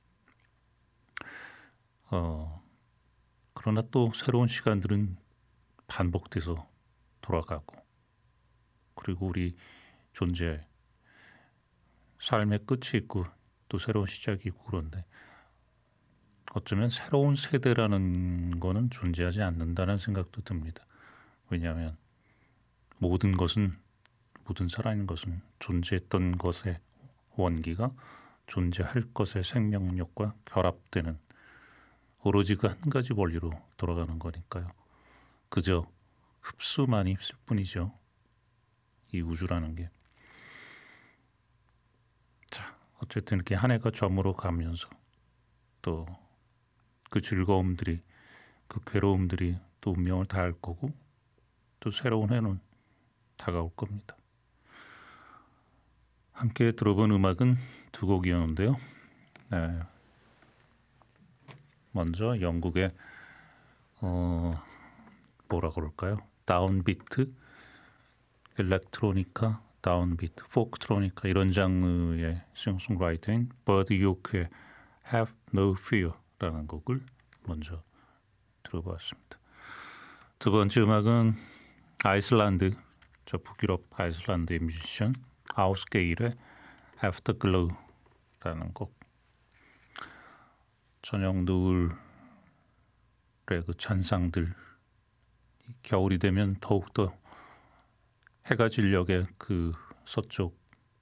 그러나 또 새로운 시간들은 반복돼서 돌아가고 그리고 우리 존재 삶의 끝이 있고 또 새로운 시작이 있고 그런데 어쩌면 새로운 세대라는 거는 존재하지 않는다는 생각도 듭니다. 왜냐하면 모든 살아있는 것은 존재했던 것의 원기가 존재할 것의 생명력과 결합되는 오로지 그 한 가지 원리로 돌아가는 거니까요. 그저 흡수만 있을 뿐이죠. 이 우주라는 게. 자, 어쨌든 이렇게 한 해가 저물어 가면서 또 그 즐거움들이 그 괴로움들이 또 운명을 다할 거고 또 새로운 해는 다가올 겁니다. 함께 들어본 음악은 두 곡이었는데요. 네. 먼저 영국의 뭐라 그럴까요? 다운비트, 일렉트로니카, 다운비트, 포크트로니카 이런 장르의 싱어송라이터인 버드 요크의 Have No Fear라는 곡을 먼저 들어보았습니다. 두 번째 음악은 아이슬란드, 저 북유럽 아이슬란드의 뮤지션 아우스게일의 Afterglow라는 곡. 저녁 노을의 그 잔상들, 겨울이 되면 더욱더 해가 진녘에 그 서쪽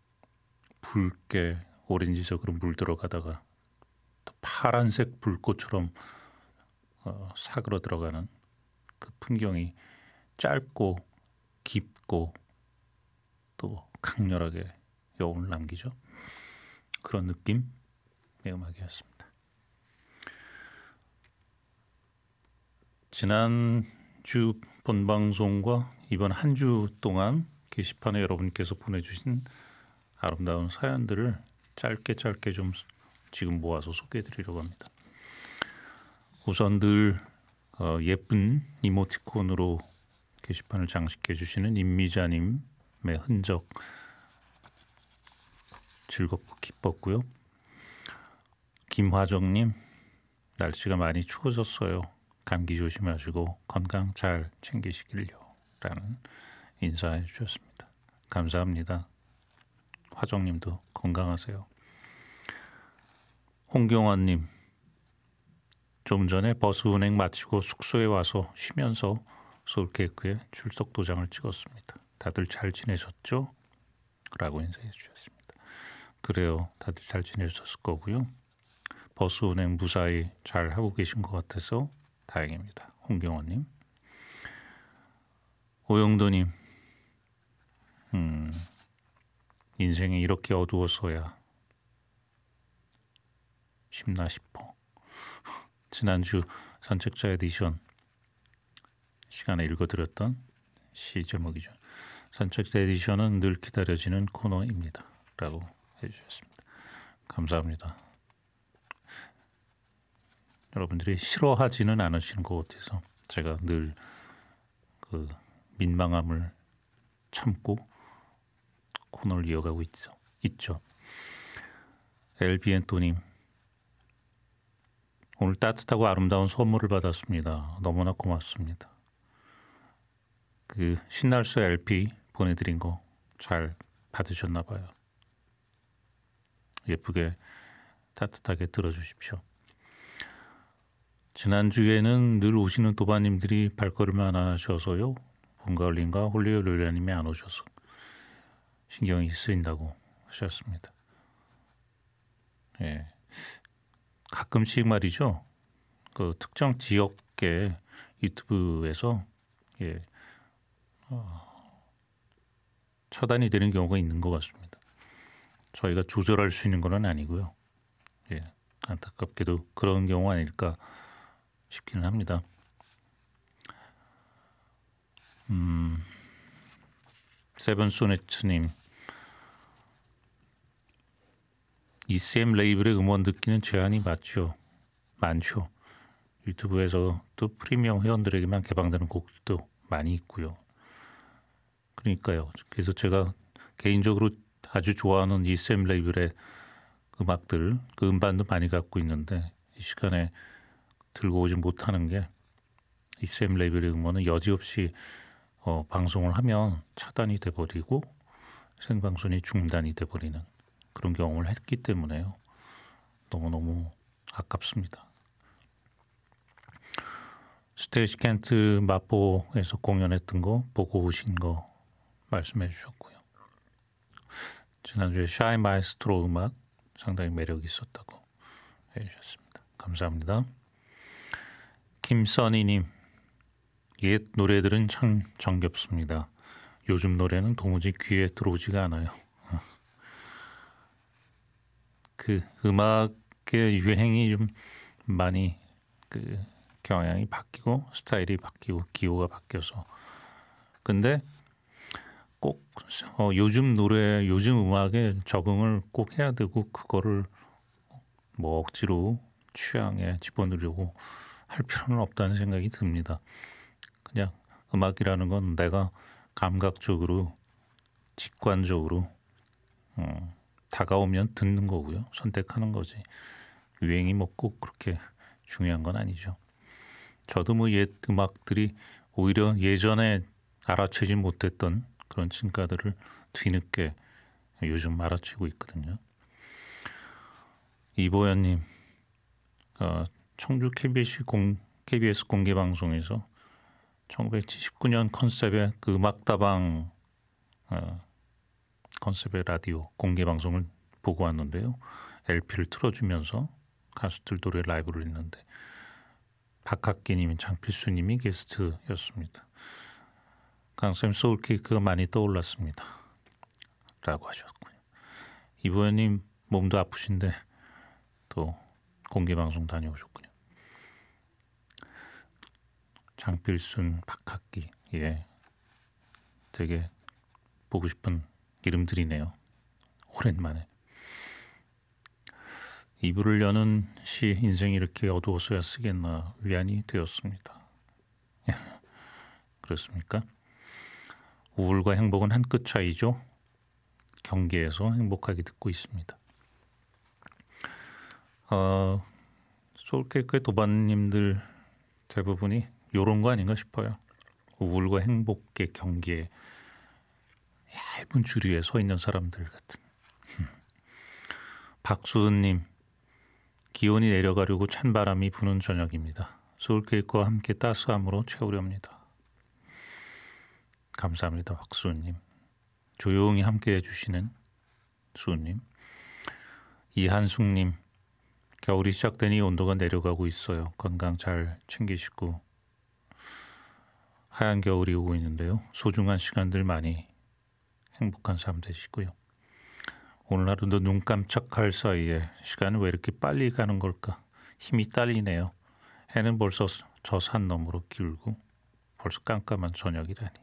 붉게 오렌지색으로 물들어가다가 또 파란색 불꽃처럼 사그러 들어가는 그 풍경이 짧고 깊고 또 강렬하게 여운을 남기죠. 그런 느낌의 음악이었습니다. 지난주 본방송과 이번 한 주 동안 게시판에 여러분께서 보내주신 아름다운 사연들을 짧게 좀 지금 모아서 소개해드리려고 합니다. 우선 늘 예쁜 이모티콘으로 게시판을 장식해 주시는 임미자님의 흔적 즐겁고 기뻤고요. 김화정님, 날씨가 많이 추워졌어요. 감기 조심하시고 건강 잘 챙기시길요 라는 인사해 주셨습니다. 감사합니다. 화정님도 건강하세요. 홍경환님, 좀 전에 버스 운행 마치고 숙소에 와서 쉬면서 소울케이크에 출석 도장을 찍었습니다. 다들 잘 지내셨죠? 라고 인사해 주셨습니다. 그래요. 다들 잘 지내셨을 거고요. 버스 운행 무사히 잘 하고 계신 것 같아서 다행입니다. 홍경원님. 오영도님, 인생이 이렇게 어두워서야 쉽나 싶어. 지난주 산책자 에디션 시간에 읽어드렸던 시 제목이죠. 산책자 에디션은 늘 기다려지는 코너입니다. 라고 해주셨습니다. 감사합니다. 여러분들이 싫어하지는 않으시는 것 같아서 제가 늘 그 민망함을 참고 코너를 이어가고 있죠. 엘비엔토님, 오늘 따뜻하고 아름다운 선물을 받았습니다. 너무나 고맙습니다. 그 신날수 LP 보내드린 거 잘 받으셨나 봐요. 예쁘게 따뜻하게 들어주십시오. 지난주에는 늘 오시는 도바님들이 발걸음 안 하셔서요. 본가을님과 홀리오르리아님이 안 오셔서 신경이 쓰인다고 하셨습니다. 예, 가끔씩 말이죠. 그 특정 지역계 유튜브에서 예, 차단이 되는 경우가 있는 것 같습니다. 저희가 조절할 수 있는 건 아니고요. 예, 안타깝게도 그런 경우 아닐까 싶기는 합니다. 세븐소네츠님, ECM 레이블의 음원 듣기는 제한이 많죠. 유튜브에서 또 프리미엄 회원들에게만 개방되는 곡도 많이 있고요. 그러니까요. 그래서 제가 개인적으로 아주 좋아하는 ECM 레이블의 음악들, 그 음반도 많이 갖고 있는데 이 시간에 들고 오지 못하는 게 ECM 레이블의 음원은 여지없이 방송을 하면 차단이 돼버리고 생방송이 중단이 돼버리는 그런 경험을 했기 때문에요. 너무너무 아깝습니다. 스테이지 켄트 마포에서 공연했던 거 보고 오신 거 말씀해 주셨고요. 지난주에 샤이 마에스트로 음악 상당히 매력이 있었다고 해주셨습니다. 감사합니다. 김선희님, 옛 노래들은 참 정겹습니다. 요즘 노래는 도무지 귀에 들어오지가 않아요. 그 음악의 유행이 좀 많이 그 경향이 바뀌고 스타일이 바뀌고 기호가 바뀌어서 근데 꼭 요즘 노래, 요즘 음악에 적응을 꼭 해야 되고 그거를 뭐 억지로 취향에 집어넣으려고 할 필요는 없다는 생각이 듭니다. 그냥 음악이라는 건 내가 감각적으로, 직관적으로 다가오면 듣는 거고요. 선택하는 거지. 유행이 뭐 꼭 그렇게 중요한 건 아니죠. 저도 뭐 옛 음악들이 오히려 예전에 알아채지 못했던 그런 진가들을 뒤늦게 요즘 알아채고 있거든요. 이보연님, 청주 KBS 공개 방송에서 1979년 컨셉의 그 음악다방 컨셉의 라디오 공개 방송을 보고 왔는데요. LP를 틀어주면서 가수들 노래 라이브를 했는데 박학기님이 장필수님이 게스트였습니다. 강쌤 소울케이크가 많이 떠올랐습니다. 라고 하셨고요. 이보연님 몸도 아프신데 또 공개방송 다녀오셨군요. 장필순, 박학기, 예, 되게 보고 싶은 이름들이네요. 오랜만에. 이불을 여는 시 인생이 이렇게 어두워서야 쓰겠나 위안이 되었습니다. 그렇습니까? 우울과 행복은 한 끗 차이죠. 경계에서 행복하게 듣고 있습니다. 소울케이크의 도반님들 대부분이 요런 거 아닌가 싶어요. 우울과 행복의 경계에 얇은 줄 위에 서 있는 사람들 같은. 박수은님, 기온이 내려가려고 찬바람이 부는 저녁입니다. 소울케이크와 함께 따스함으로 채우렵니다. 감사합니다. 박수은님. 조용히 함께 해주시는 수은님. 이한숙님, 겨울이 시작되니 온도가 내려가고 있어요. 건강 잘 챙기시고 하얀 겨울이 오고 있는데요. 소중한 시간들 많이 행복한 삶 되시고요. 오늘 하루도 눈 깜짝할 사이에 시간은 왜 이렇게 빨리 가는 걸까? 힘이 딸리네요. 해는 벌써 저 산 너머로 기울고 벌써 깜깜한 저녁이라니.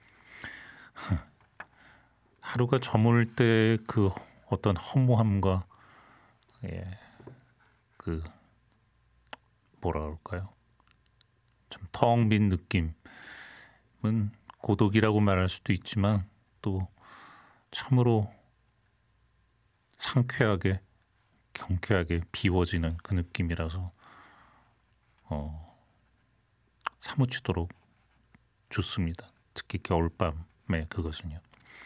하루가 저물 때 그 어떤 허무함과 그 뭐라 그럴까요? 좀 텅 빈 느낌은 고독이라고 말할 수도 있지만 또 참으로 상쾌하게 경쾌하게 비워지는 그 느낌이라서 사무치도록 좋습니다. 특히 겨울밤에 그것은요.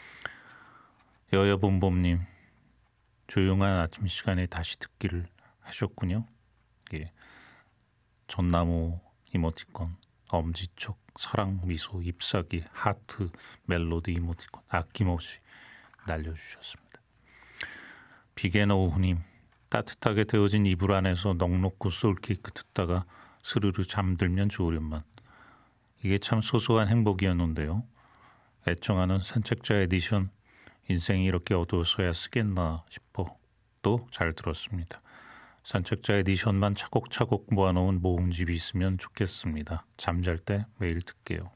여여봄봄님, 조용한 아침 시간에 다시 듣기를 하셨군요. 예. 전나무 이모티콘, 엄지척, 사랑, 미소, 잎사귀, 하트, 멜로디 이모티콘 아낌없이 날려주셨습니다. 비게노우님, 따뜻하게 데워진 이불 안에서 넉넉고 솔케이크 듣다가 스르르 잠들면 좋으련만. 이게 참 소소한 행복이었는데요. 애청하는 산책자 에디션, 인생이 이렇게 어두워서야 쓰겠나 싶어 또 잘 들었습니다. 산책자 에디션만 차곡차곡 모아놓은 모음집이 있으면 좋겠습니다. 잠잘 때 매일 듣게요.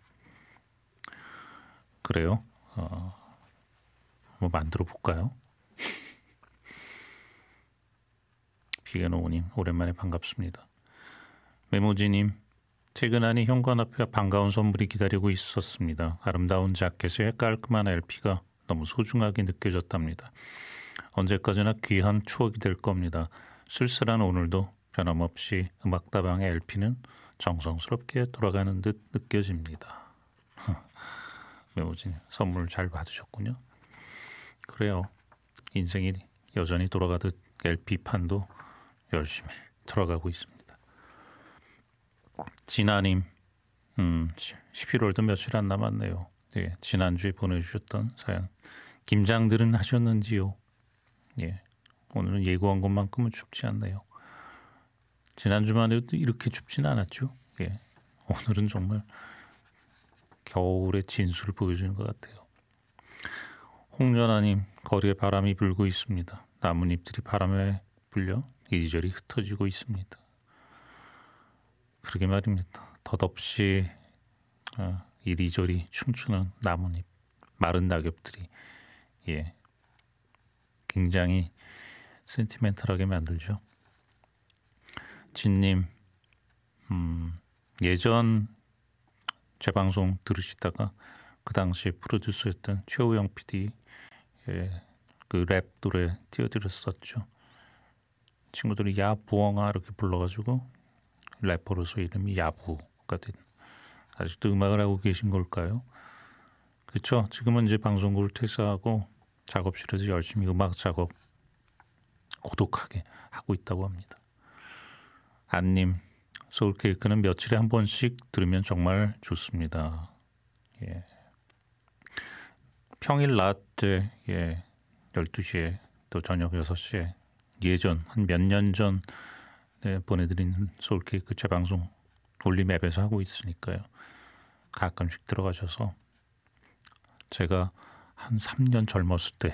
그래요? 뭐 만들어 볼까요? 비게노우님, 오랜만에 반갑습니다. 메모지님, 퇴근하니 현관 앞에 반가운 선물이 기다리고 있었습니다. 아름다운 자켓에 깔끔한 LP가 너무 소중하게 느껴졌답니다. 언제까지나 귀한 추억이 될 겁니다. 쓸쓸한 오늘도 변함없이 음악다방의 LP는 정성스럽게 돌아가는 듯 느껴집니다. 메모진 선물 잘 받으셨군요. 그래요. 인생이 여전히 돌아가듯 LP판도 열심히 돌아가고 있습니다. 진아님, 11월도 며칠 안 남았네요. 네, 지난주에 보내주셨던 사연, 김장들은 하셨는지요? 예, 오늘은 예고한 것만큼은 춥지 않네요. 지난주만 해도 이렇게 춥지는 않았죠. 예, 오늘은 정말 겨울의 진수를 보여주는 것 같아요. 홍연아님, 거리에 바람이 불고 있습니다. 나뭇잎들이 바람에 불려 이리저리 흩어지고 있습니다. 그러게 말입니다. 덧없이 이리저리 춤추는 나뭇잎, 마른 낙엽들이 예, 굉장히 센티멘탈하게 만들죠. 진님, 예전 제 방송 들으시다가 그 당시에 프로듀서였던 최우영 PD 그 랩 노래 띄워드렸었죠. 친구들이 야부엉아 이렇게 불러가지고 래퍼로서 이름이 야부가 된. 아직도 음악을 하고 계신 걸까요? 그렇죠. 지금은 이제 방송국을 퇴사하고 작업실에서 열심히 음악 작업 고독하게 하고 있다고 합니다. 안님, 소울케이크는 며칠에 한 번씩 들으면 정말 좋습니다. 예. 평일 낮 때 12시에 또 저녁 6시에 예전 한 몇 년 전 보내드리는 소울케이크 재방송 올림 앱에서 하고 있으니까요. 가끔씩 들어가셔서 제가 한 3년 젊었을 때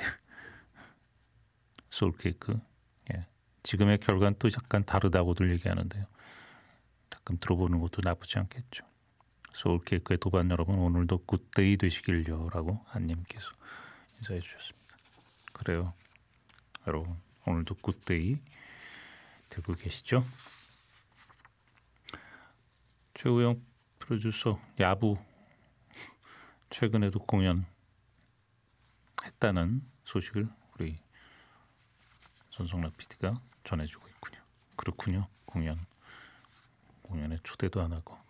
소울케이크 지금의 결과는 또 약간 다르다고들 얘기하는데요. 가끔 들어보는 것도 나쁘지 않겠죠. 소울케이크의 도반 여러분, 오늘도 굿데이 되시길요 라고 안님께서 인사해 주셨습니다. 그래요. 여러분, 오늘도 굿데이 되고 계시죠? 최우영 프로듀서 야부 최근에도 공연했다는 소식을 우리 손성락 PD가 전해주고 있군요. 그렇군요. 공연에 초대도 안 하고.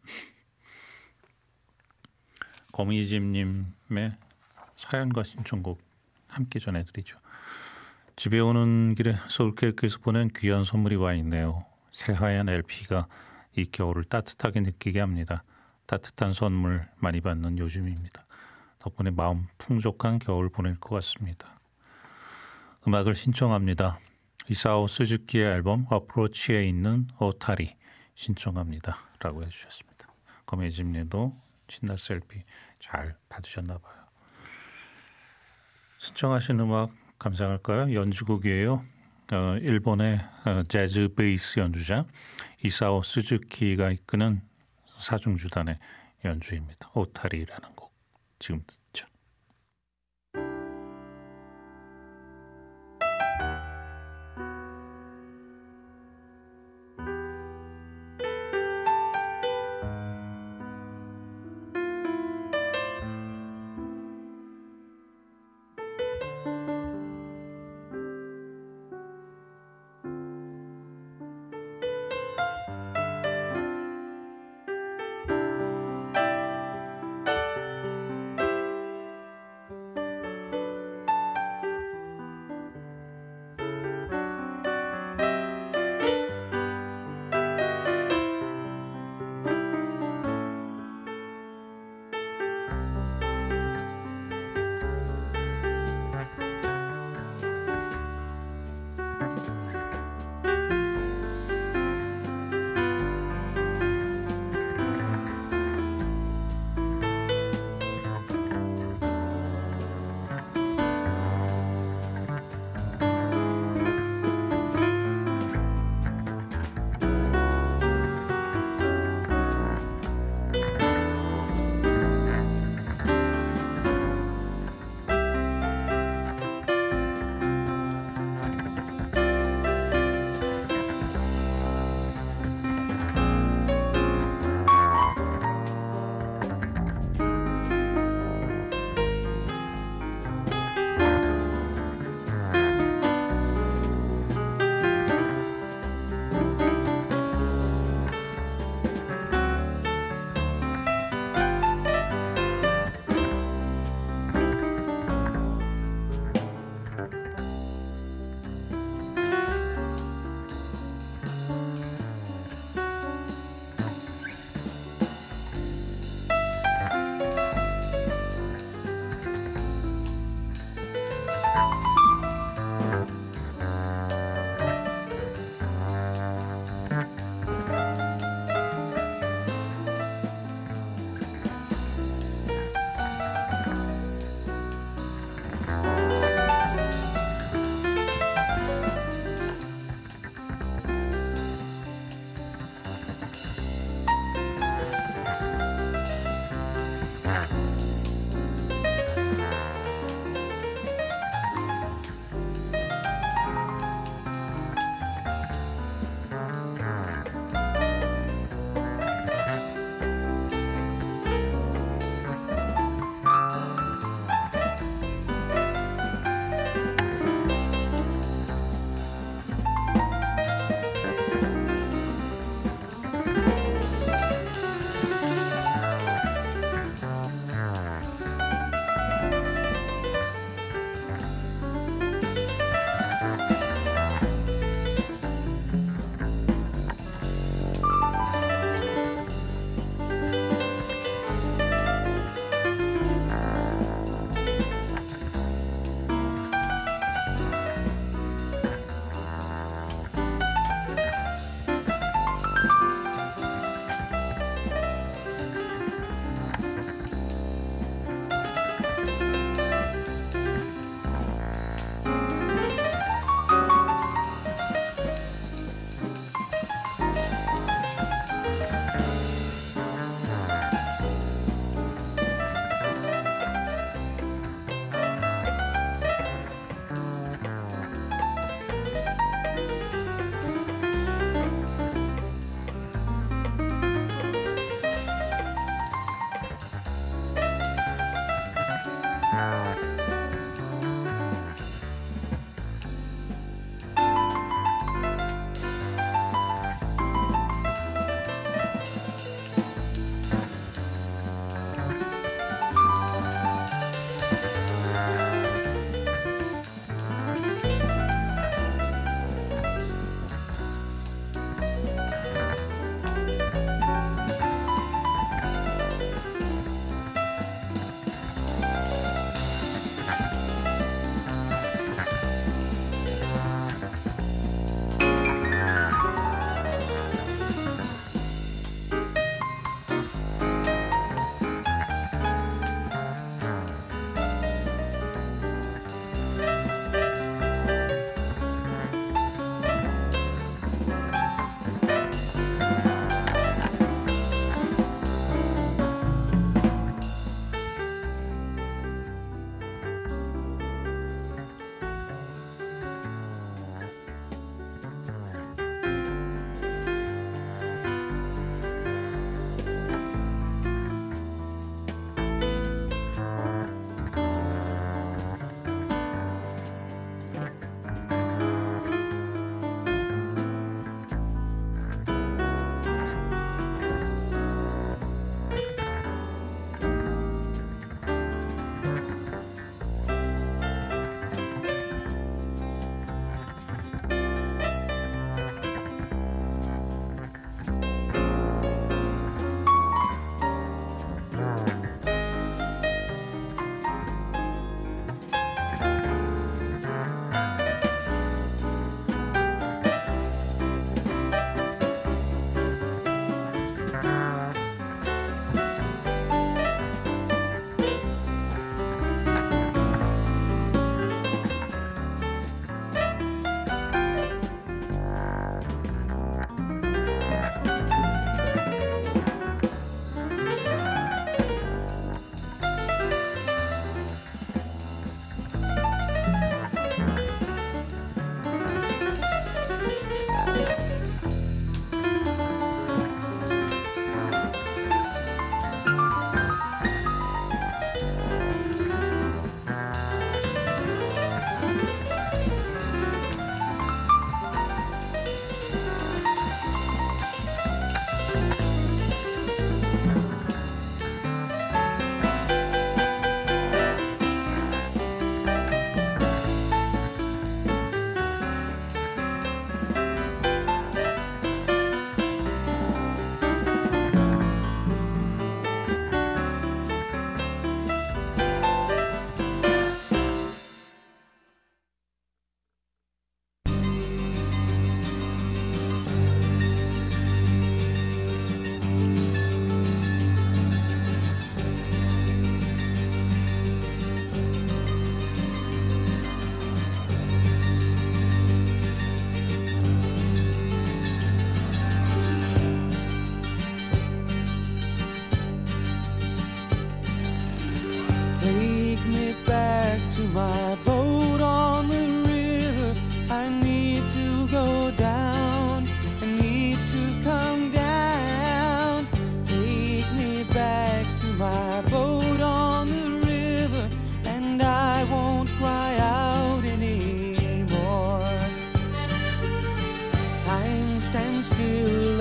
거미집님의 사연과 신청곡 함께 전해드리죠. 집에 오는 길에 소울케이크에서 보낸 귀한 선물이 와 있네요. 새하얀 LP가 이 겨울을 따뜻하게 느끼게 합니다. 따뜻한 선물 많이 받는 요즘입니다. 덕분에 마음 풍족한 겨울 보낼 것 같습니다. 음악을 신청합니다. 이사오 스즈키의 앨범 어프로치에 있는 오타리 신청합니다 라고 해주셨습니다. 거미집님도 신나스 LP 잘 받으셨나 봐요. 신청하신 음악 감상할까요? 연주곡이에요. 일본의 재즈 베이스 연주자 이사오 스즈키가 이끄는 사중주단의 연주입니다. 오타리라는 곡 지금 듣죠.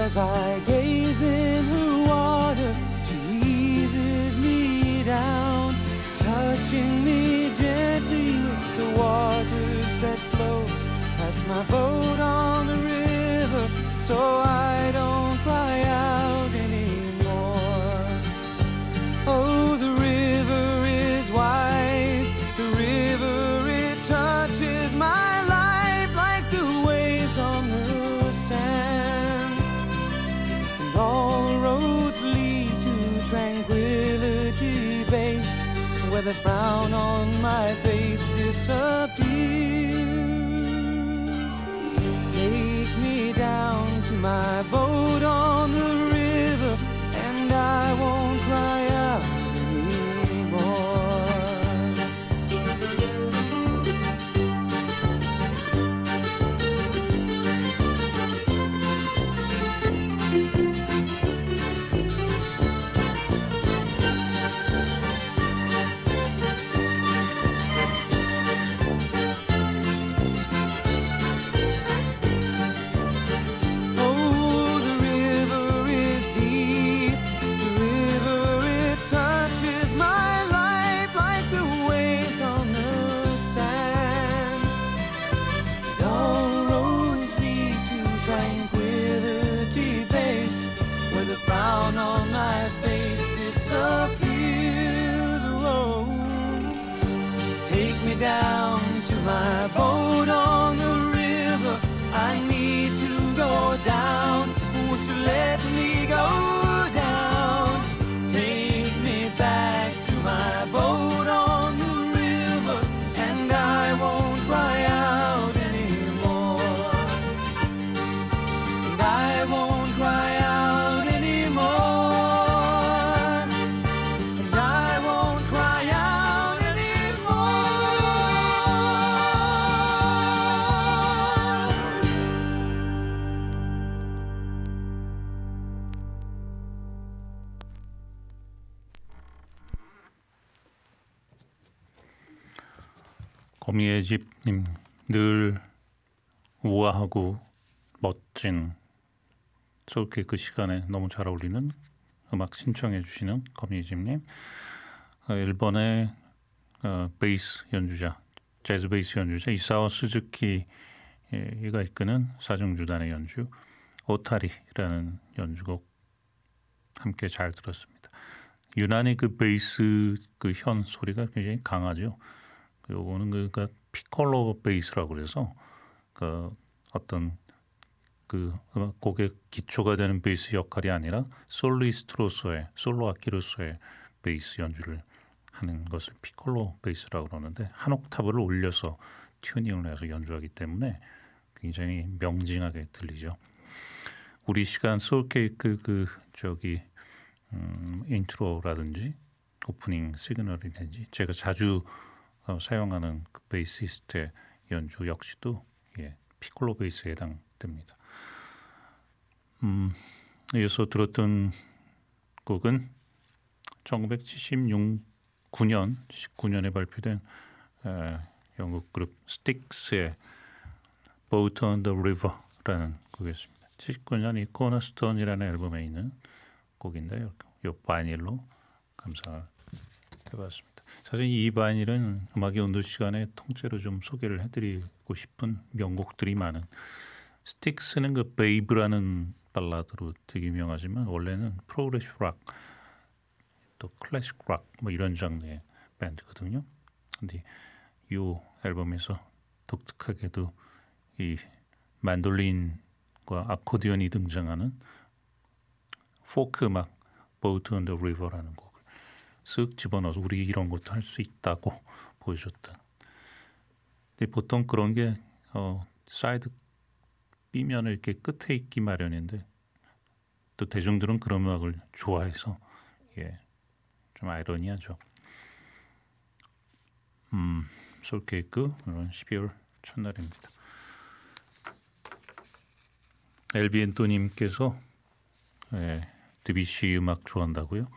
As I gaze in her water, she eases me down, touching me gently with the waters that flow past my boat on the river, so I don't cry out anymore. Oh, the river is wise, the river, it touches my life like the waves on the sand. And all roads lead to Tranquility Base, where the frown on my face disappears. Take me down to my boat on the river, and I won't cry out anymore. Oh, the river is deep, the river, it touches my life like the waves on the sand. And all roads lead to Tranquility Base, where the frown on my face disappears. Oh, take me down to my boat on the river. I need to go down. Won't you let me go down? Take me back to my boat on the river, and I won't cry out anymore. And I won't cry out anymore. And I won't cry out anymore. 거미의 집님, 늘 우아하고 멋진 소울케이크 시간에 너무 잘 어울리는 음악 신청해 주시는 거미의 집님. 일본의 베이스 연주자, 재즈 베이스 연주자 이사오 스즈키가 이끄는 사중주단의 연주 오타리라는 연주곡 함께 잘 들었습니다. 유난히 그 베이스 그 현 소리가 굉장히 강하죠. 요거는 그러니까 피콜로 베이스라고 그래서 그 어떤 그 음악 곡의 기초가 되는 베이스 역할이 아니라 솔리스트로서의 솔로 악기로서의 베이스 연주를 하는 것을 피콜로 베이스라고 그러는데 한 옥타브를 올려서 튜닝을 해서 연주하기 때문에 굉장히 명징하게 들리죠. 우리 시간 소울케이크 그 저기 인트로라든지 오프닝 시그널이든지 제가 자주 사용하는 그 베이시스트의 연주 역시도 피콜로 베이스에 해당됩니다. 이어서 들었던 곡은 1979년에 발표된 영국 그룹 스틱스의 Boat on the River라는 곡이었습니다. 79년 이 코너스톤이라는 앨범에 있는 곡인데요. 이 바이닐로 감상을 해봤습니다. 사실 이 바이닐은 음악의 온도 시간에 통째로 좀 소개를 해드리고 싶은 명곡들이 많은 스틱스는 그 베이브라는 발라드로 되게 유명하지만 원래는 프로그레시브 락 또 클래식 락 뭐 이런 장르의 밴드거든요. 근데 이 앨범에서 독특하게도 이 만돌린과 아코디언이 등장하는 포크 음악 Boat on the River라는 곡을 쓱 집어넣어서 우리 이런 것도 할 수 있다고 보여줬다. 근데 보통 그런 게 사이드 B면을 이렇게 끝에 있기 마련인데 또 대중들은 그런 음악을 좋아해서 좀 아이러니하죠. 소울케이크 오늘은 12월 첫날입니다. 엘비엔토님께서 드뷔시 음악 좋아한다고요?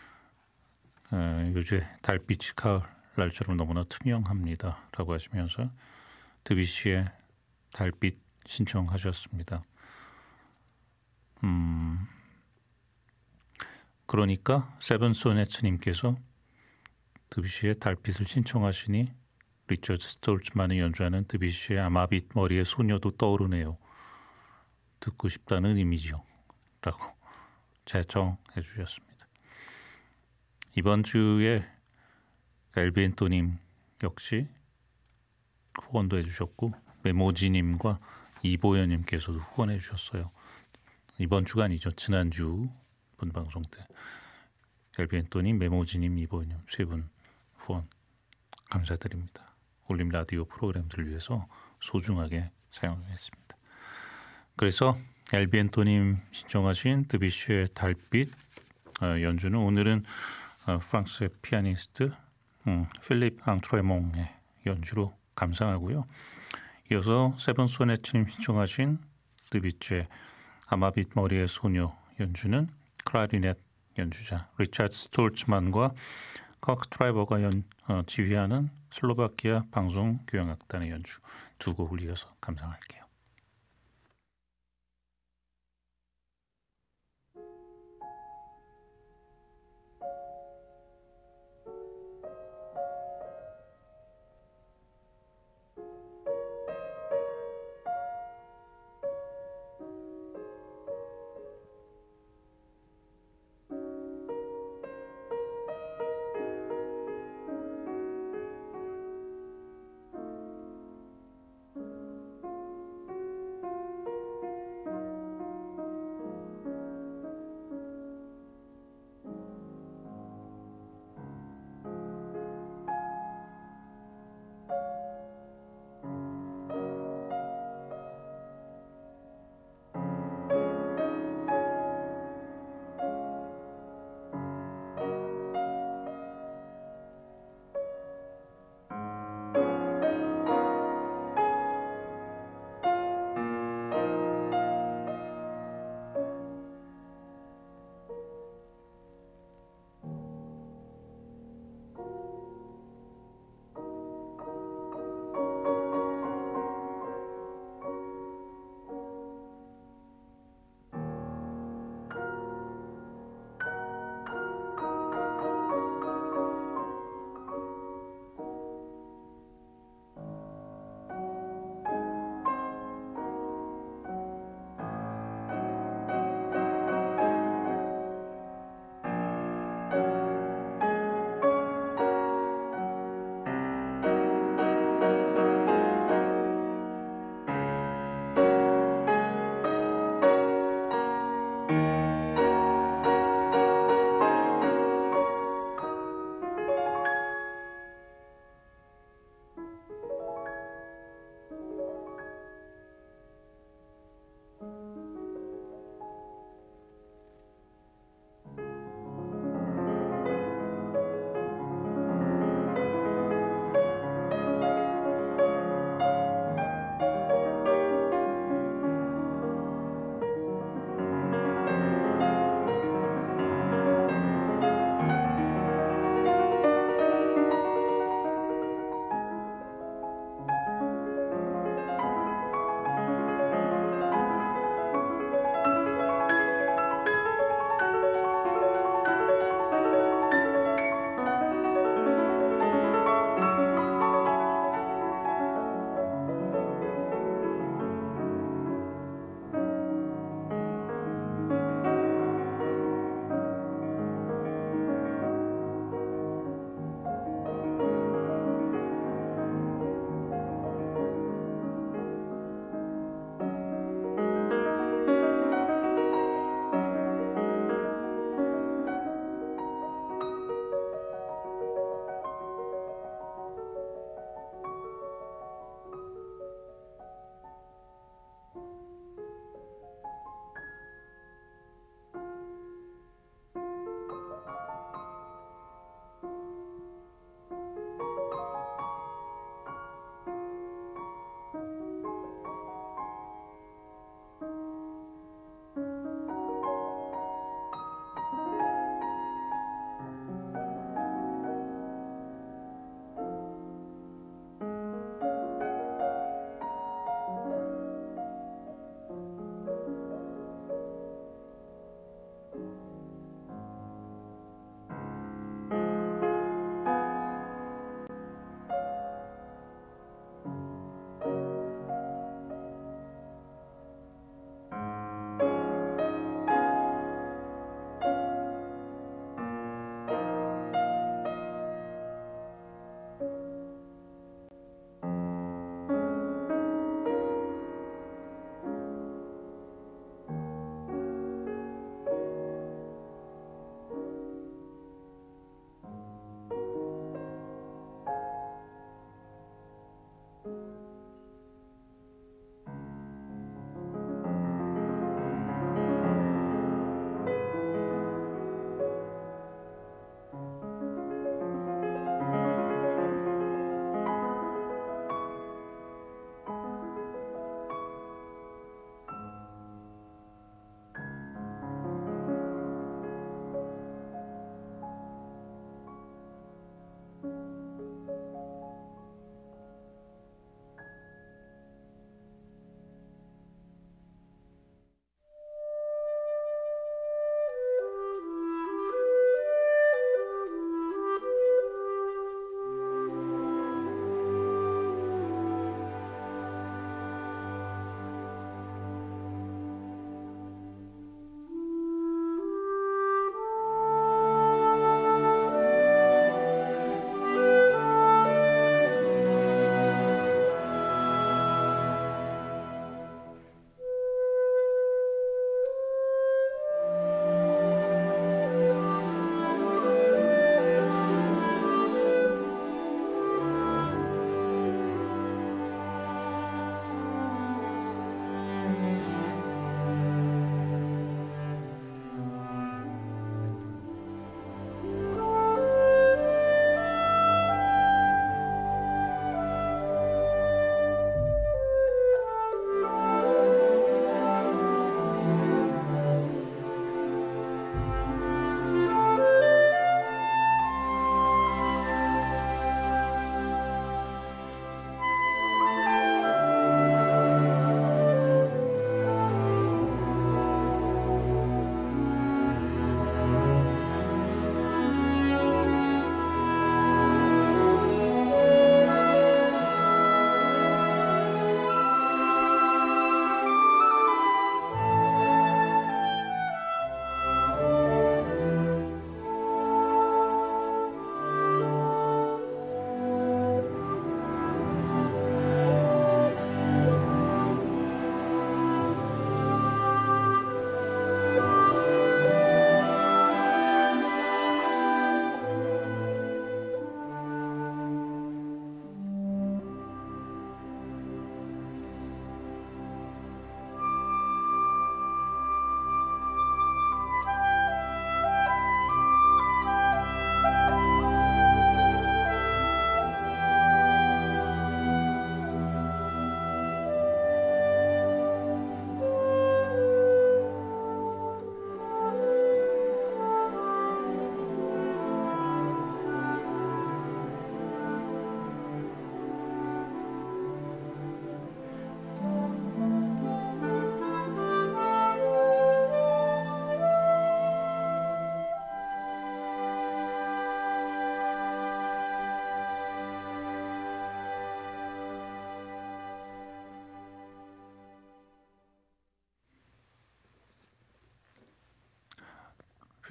요새 달빛이 가을 날처럼 너무나 투명합니다 라고 하시면서 드뷔시의 달빛 신청하셨습니다. 그러니까 세븐소네츠님께서 드뷔시의 달빛을 신청하시니 리처드 스톨츠만이 연주하는 드뷔시의 아마빛 머리의 소녀도 떠오르네요. 듣고 싶다는 의미지요. 라고 제청해 주셨습니다. 이번 주에 엘비엔토님 역시 후원도 해주셨고 메모지님과 이보연님께서도 후원해 주셨어요. 이번 주가 아니죠. 지난주 본방송 때 엘비엔토님, 메모지님, 이보연님 세 분 후원 감사드립니다. 올림 라디오 프로그램들을 위해서 소중하게 사용했습니다. 그래서 엘비엔토님 신청하신 드뷔시의 달빛 연주는 오늘은 프랑스의 피아니스트 필립 앙트레몽의 연주로 감상하고요. 이어서 세븐소네츠님 신청하신 드뷔시의 아마빛 머리의 소녀 연주는 클라리넷 연주자 리차드 스톨츠만과 커크 트라이버가 지휘하는 슬로바키아 방송교향악단의 연주 두 곡을 이어서 감상할게요.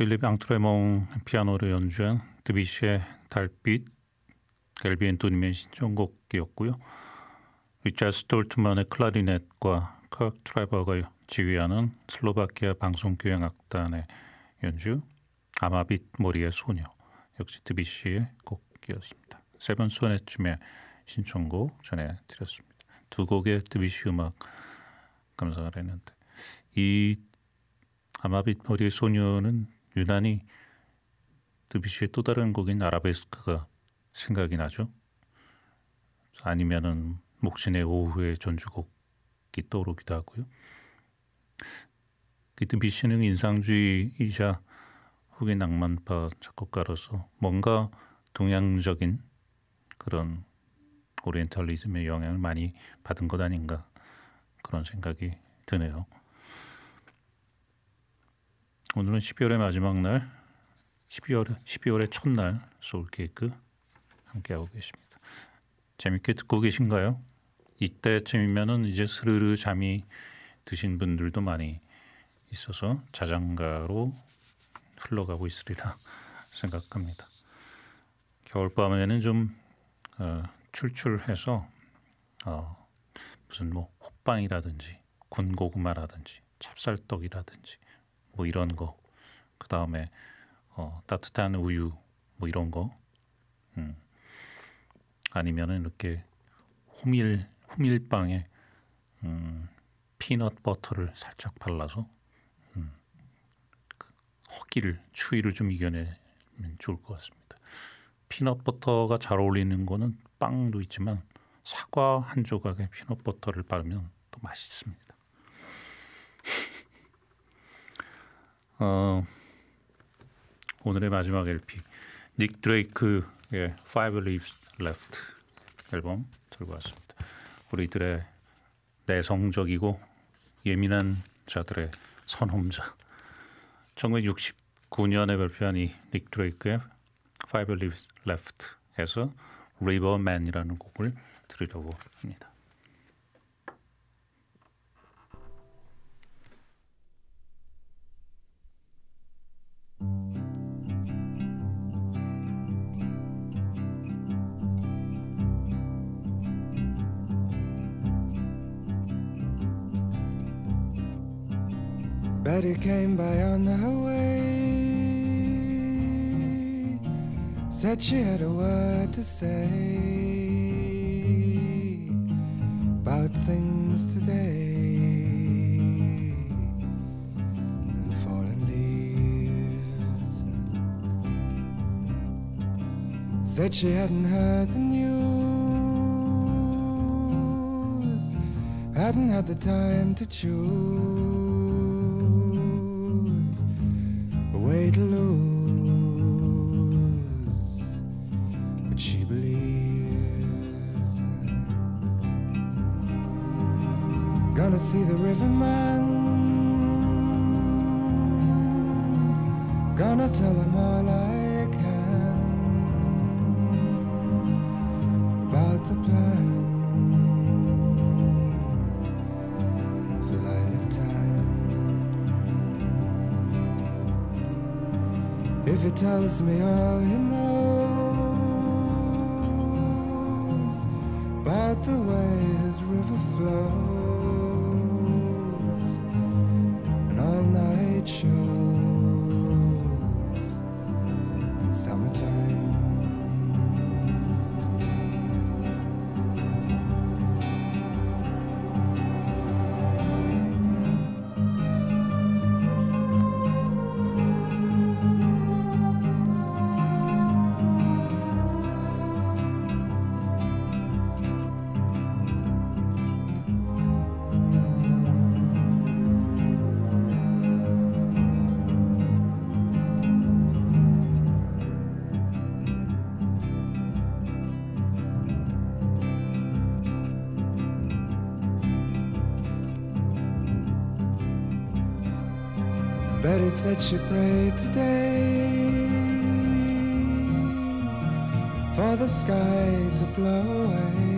필립 앙트레몽 피아노로 연주한 드뷔시의 달빛, 갤비 앤토님의 신청곡이었고요. 리차드 스톨트만의 클라리넷과 커크 트라이버가 지휘하는 슬로바키아 방송교향악단의 연주, 아마빗 머리의 소녀, 역시 드뷔시의 곡이었습니다. 세븐 소네츠의 신청곡 전해드렸습니다. 두 곡의 드뷔시 음악 감상을 했는데, 이 아마빗 머리의 소녀는 유난히 드뷔시의 또 다른 곡인 아라베스크가 생각이 나죠. 아니면은 목신의 오후의 전주곡이 떠오르기도 하고요. 드뷔시는 인상주의이자 흑인 낭만파 작곡가로서 뭔가 동양적인 그런 오리엔탈리즘의 영향을 많이 받은 것 아닌가, 그런 생각이 드네요. 오늘은 12월의 마지막 날, 12월의 첫날 소울케이크 함께하고 계십니다. 재밌게 듣고 계신가요? 이때쯤이면은 이제 스르르 잠이 드신 분들도 많이 있어서 자장가로 흘러가고 있으리라 생각합니다. 겨울밤에는 좀 출출해서 무슨 뭐 호빵이라든지 군고구마라든지 찹쌀떡이라든지 뭐 이런 거, 그 다음에 따뜻한 우유 뭐 이런 거, 아니면은 이렇게 호밀빵에 피넛 버터를 살짝 발라서 추위를 좀 이겨내면 좋을 것 같습니다. 피넛 버터가 잘 어울리는 거는 빵도 있지만 사과 한 조각에 피넛 버터를 바르면 또 맛있습니다. 오늘의 마지막 LP, 닉 드레이크의 Five Leaves Left 앨범 들고 왔습니다. 우리들의 내성적이고 예민한 자들의 선홈자, 1969년에 발표한 이 닉 드레이크의 Five Leaves Left에서 Riverman이라는 곡을 들으려고 합니다. Betty came by on her way, said she had a word to say about things today and fallen leaves. Said she hadn't heard the news, hadn't had the time to choose way to lose, but she believes. Gonna see the riverman, gonna tell him all I can about the plan for lilac time. If he tells me all he knows about the way his river flows and all night shows in summertime. Betty said she prayed today for the sky to blow away,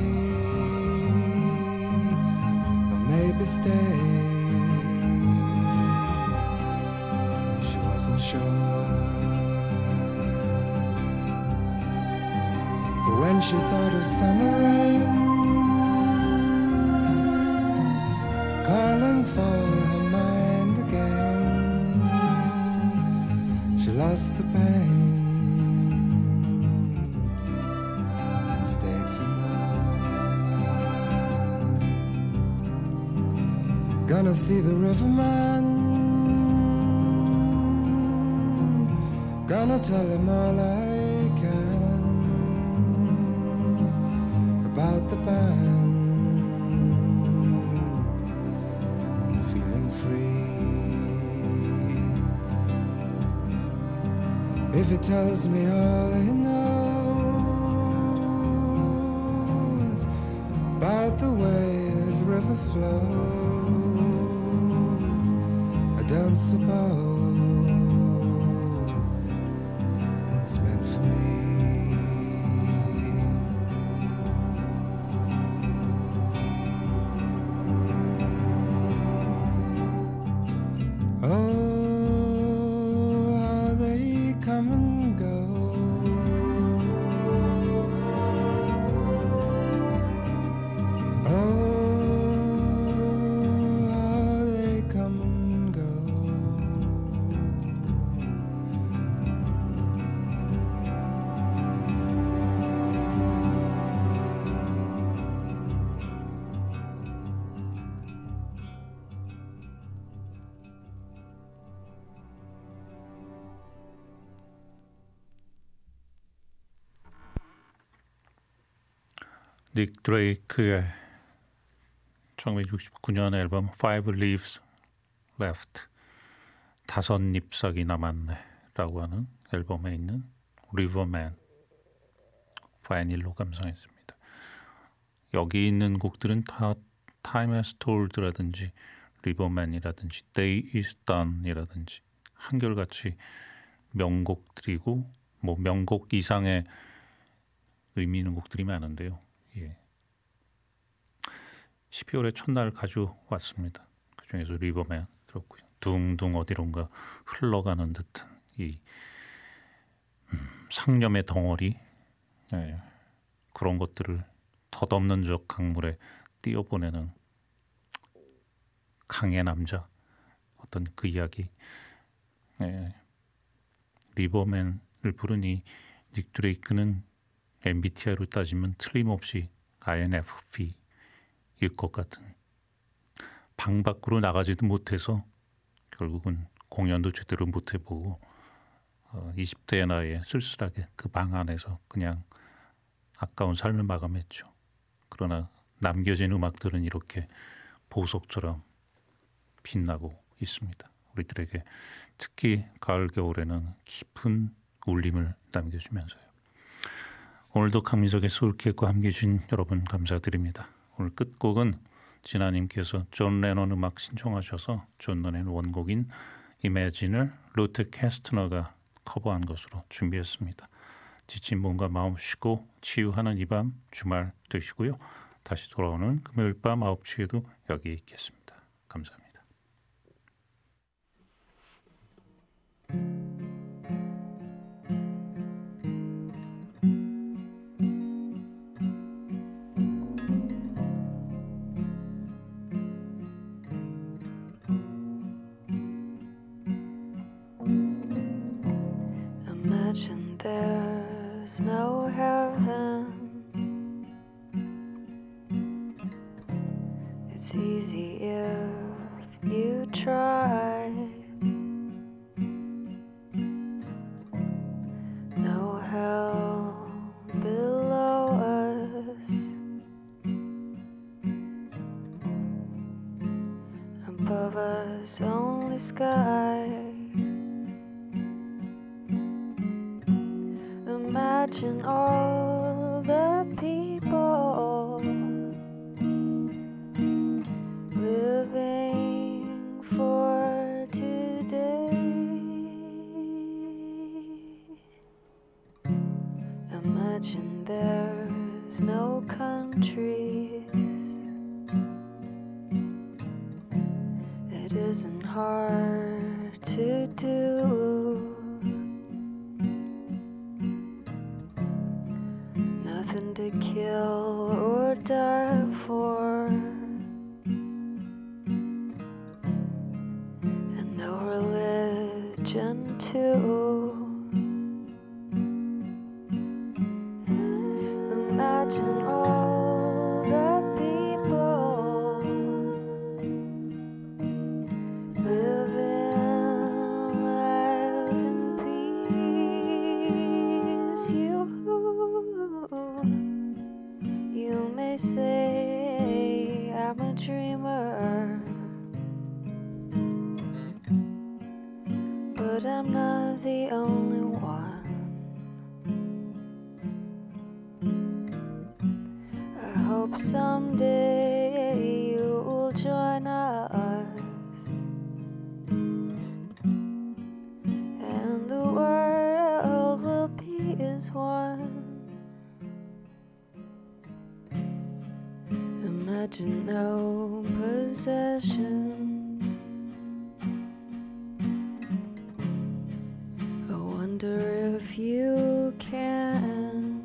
or maybe stay. She wasn't shore. For when she thought of summer rain calling for her mind again, she lost the pain and stayed for more. Gonna see the riverman, gonna tell him all I can about the band, feeling free. If he tells me all he knows about the way his river flows, I don't suppose it's meant for me. Oh, how they come and go. Oh, how they come and go. 닉 드레이크의 1969년 앨범 Five Leaves Left, 다섯 잎사귀 남았네 라고 하는 앨범에 있는 리버맨 바이닐로 감상했습니다. 여기 있는 곡들은 다 Time Has Tolled라든지 리버맨이라든지 Day Is Done이라든지 한결같이 명곡들이고 뭐 명곡 이상의 의미 있는 곡들이 많은데요. 예. 12월의 첫날 가져왔습니다. 그 중에서 리버맨 들었고요. 둥둥 어디론가 흘러가는 듯한 이 상념의 덩어리, 예. 그런 것들을 덧없는 적 강물에 띄어보내는 강의 남자, 어떤 그 이야기. 예. 리버맨을 부르니 닉 드레이크는 MBTI로 따지면 틀림없이 INFP일 것 같은, 방 밖으로 나가지도 못해서 결국은 공연도 제대로 못 해보고 20대의 나이에 쓸쓸하게 그 방 안에서 그냥 아까운 삶을 마감했죠. 그러나 남겨진 음악들은 이렇게 보석처럼 빛나고 있습니다. 우리들에게 특히 가을 겨울에는 깊은 울림을 남겨주면서요. 오늘도 강민석의 소울캣과 함께해 주신 여러분 감사드립니다. 오늘 끝곡은 진아님께서 존 레논 음악 신청하셔서 존 레논 원곡인 Imagine을 루트 캐스트너가 커버한 것으로 준비했습니다. 지친 몸과 마음 쉬고 치유하는 이 밤 주말 되시고요. 다시 돌아오는 금요일 밤 9시에도 여기 있겠습니다. 감사합니다. Imagine there's no heaven. It's easy if you try. No hell below us. Above us only sky. Imagine all the people living for today. Imagine there's no countries. It isn't hard to do. kill or die for, and no religion too. Imagine all the people living life in peace. You may say I'm a dreamer, but I'm not the only one. I hope someday you'll join us, and the world will be as one. Imagine no possessions. I wonder if you can.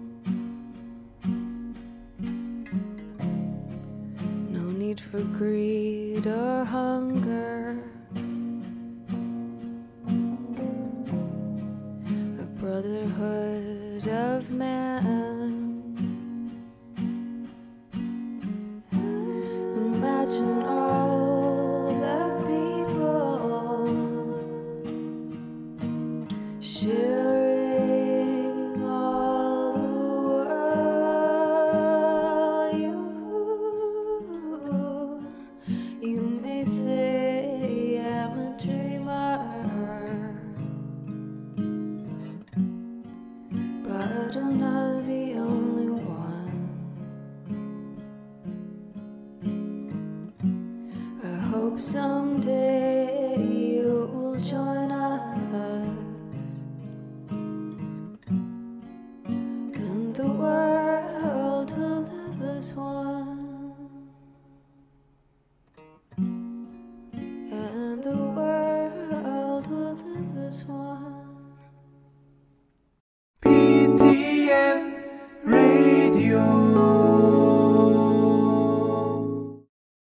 No need for greed or hunger. A brotherhood of man. Imagine all the people sharing all the world. You may say I'm a dreamer, but I'm not the only one. I hope someday you'll join us.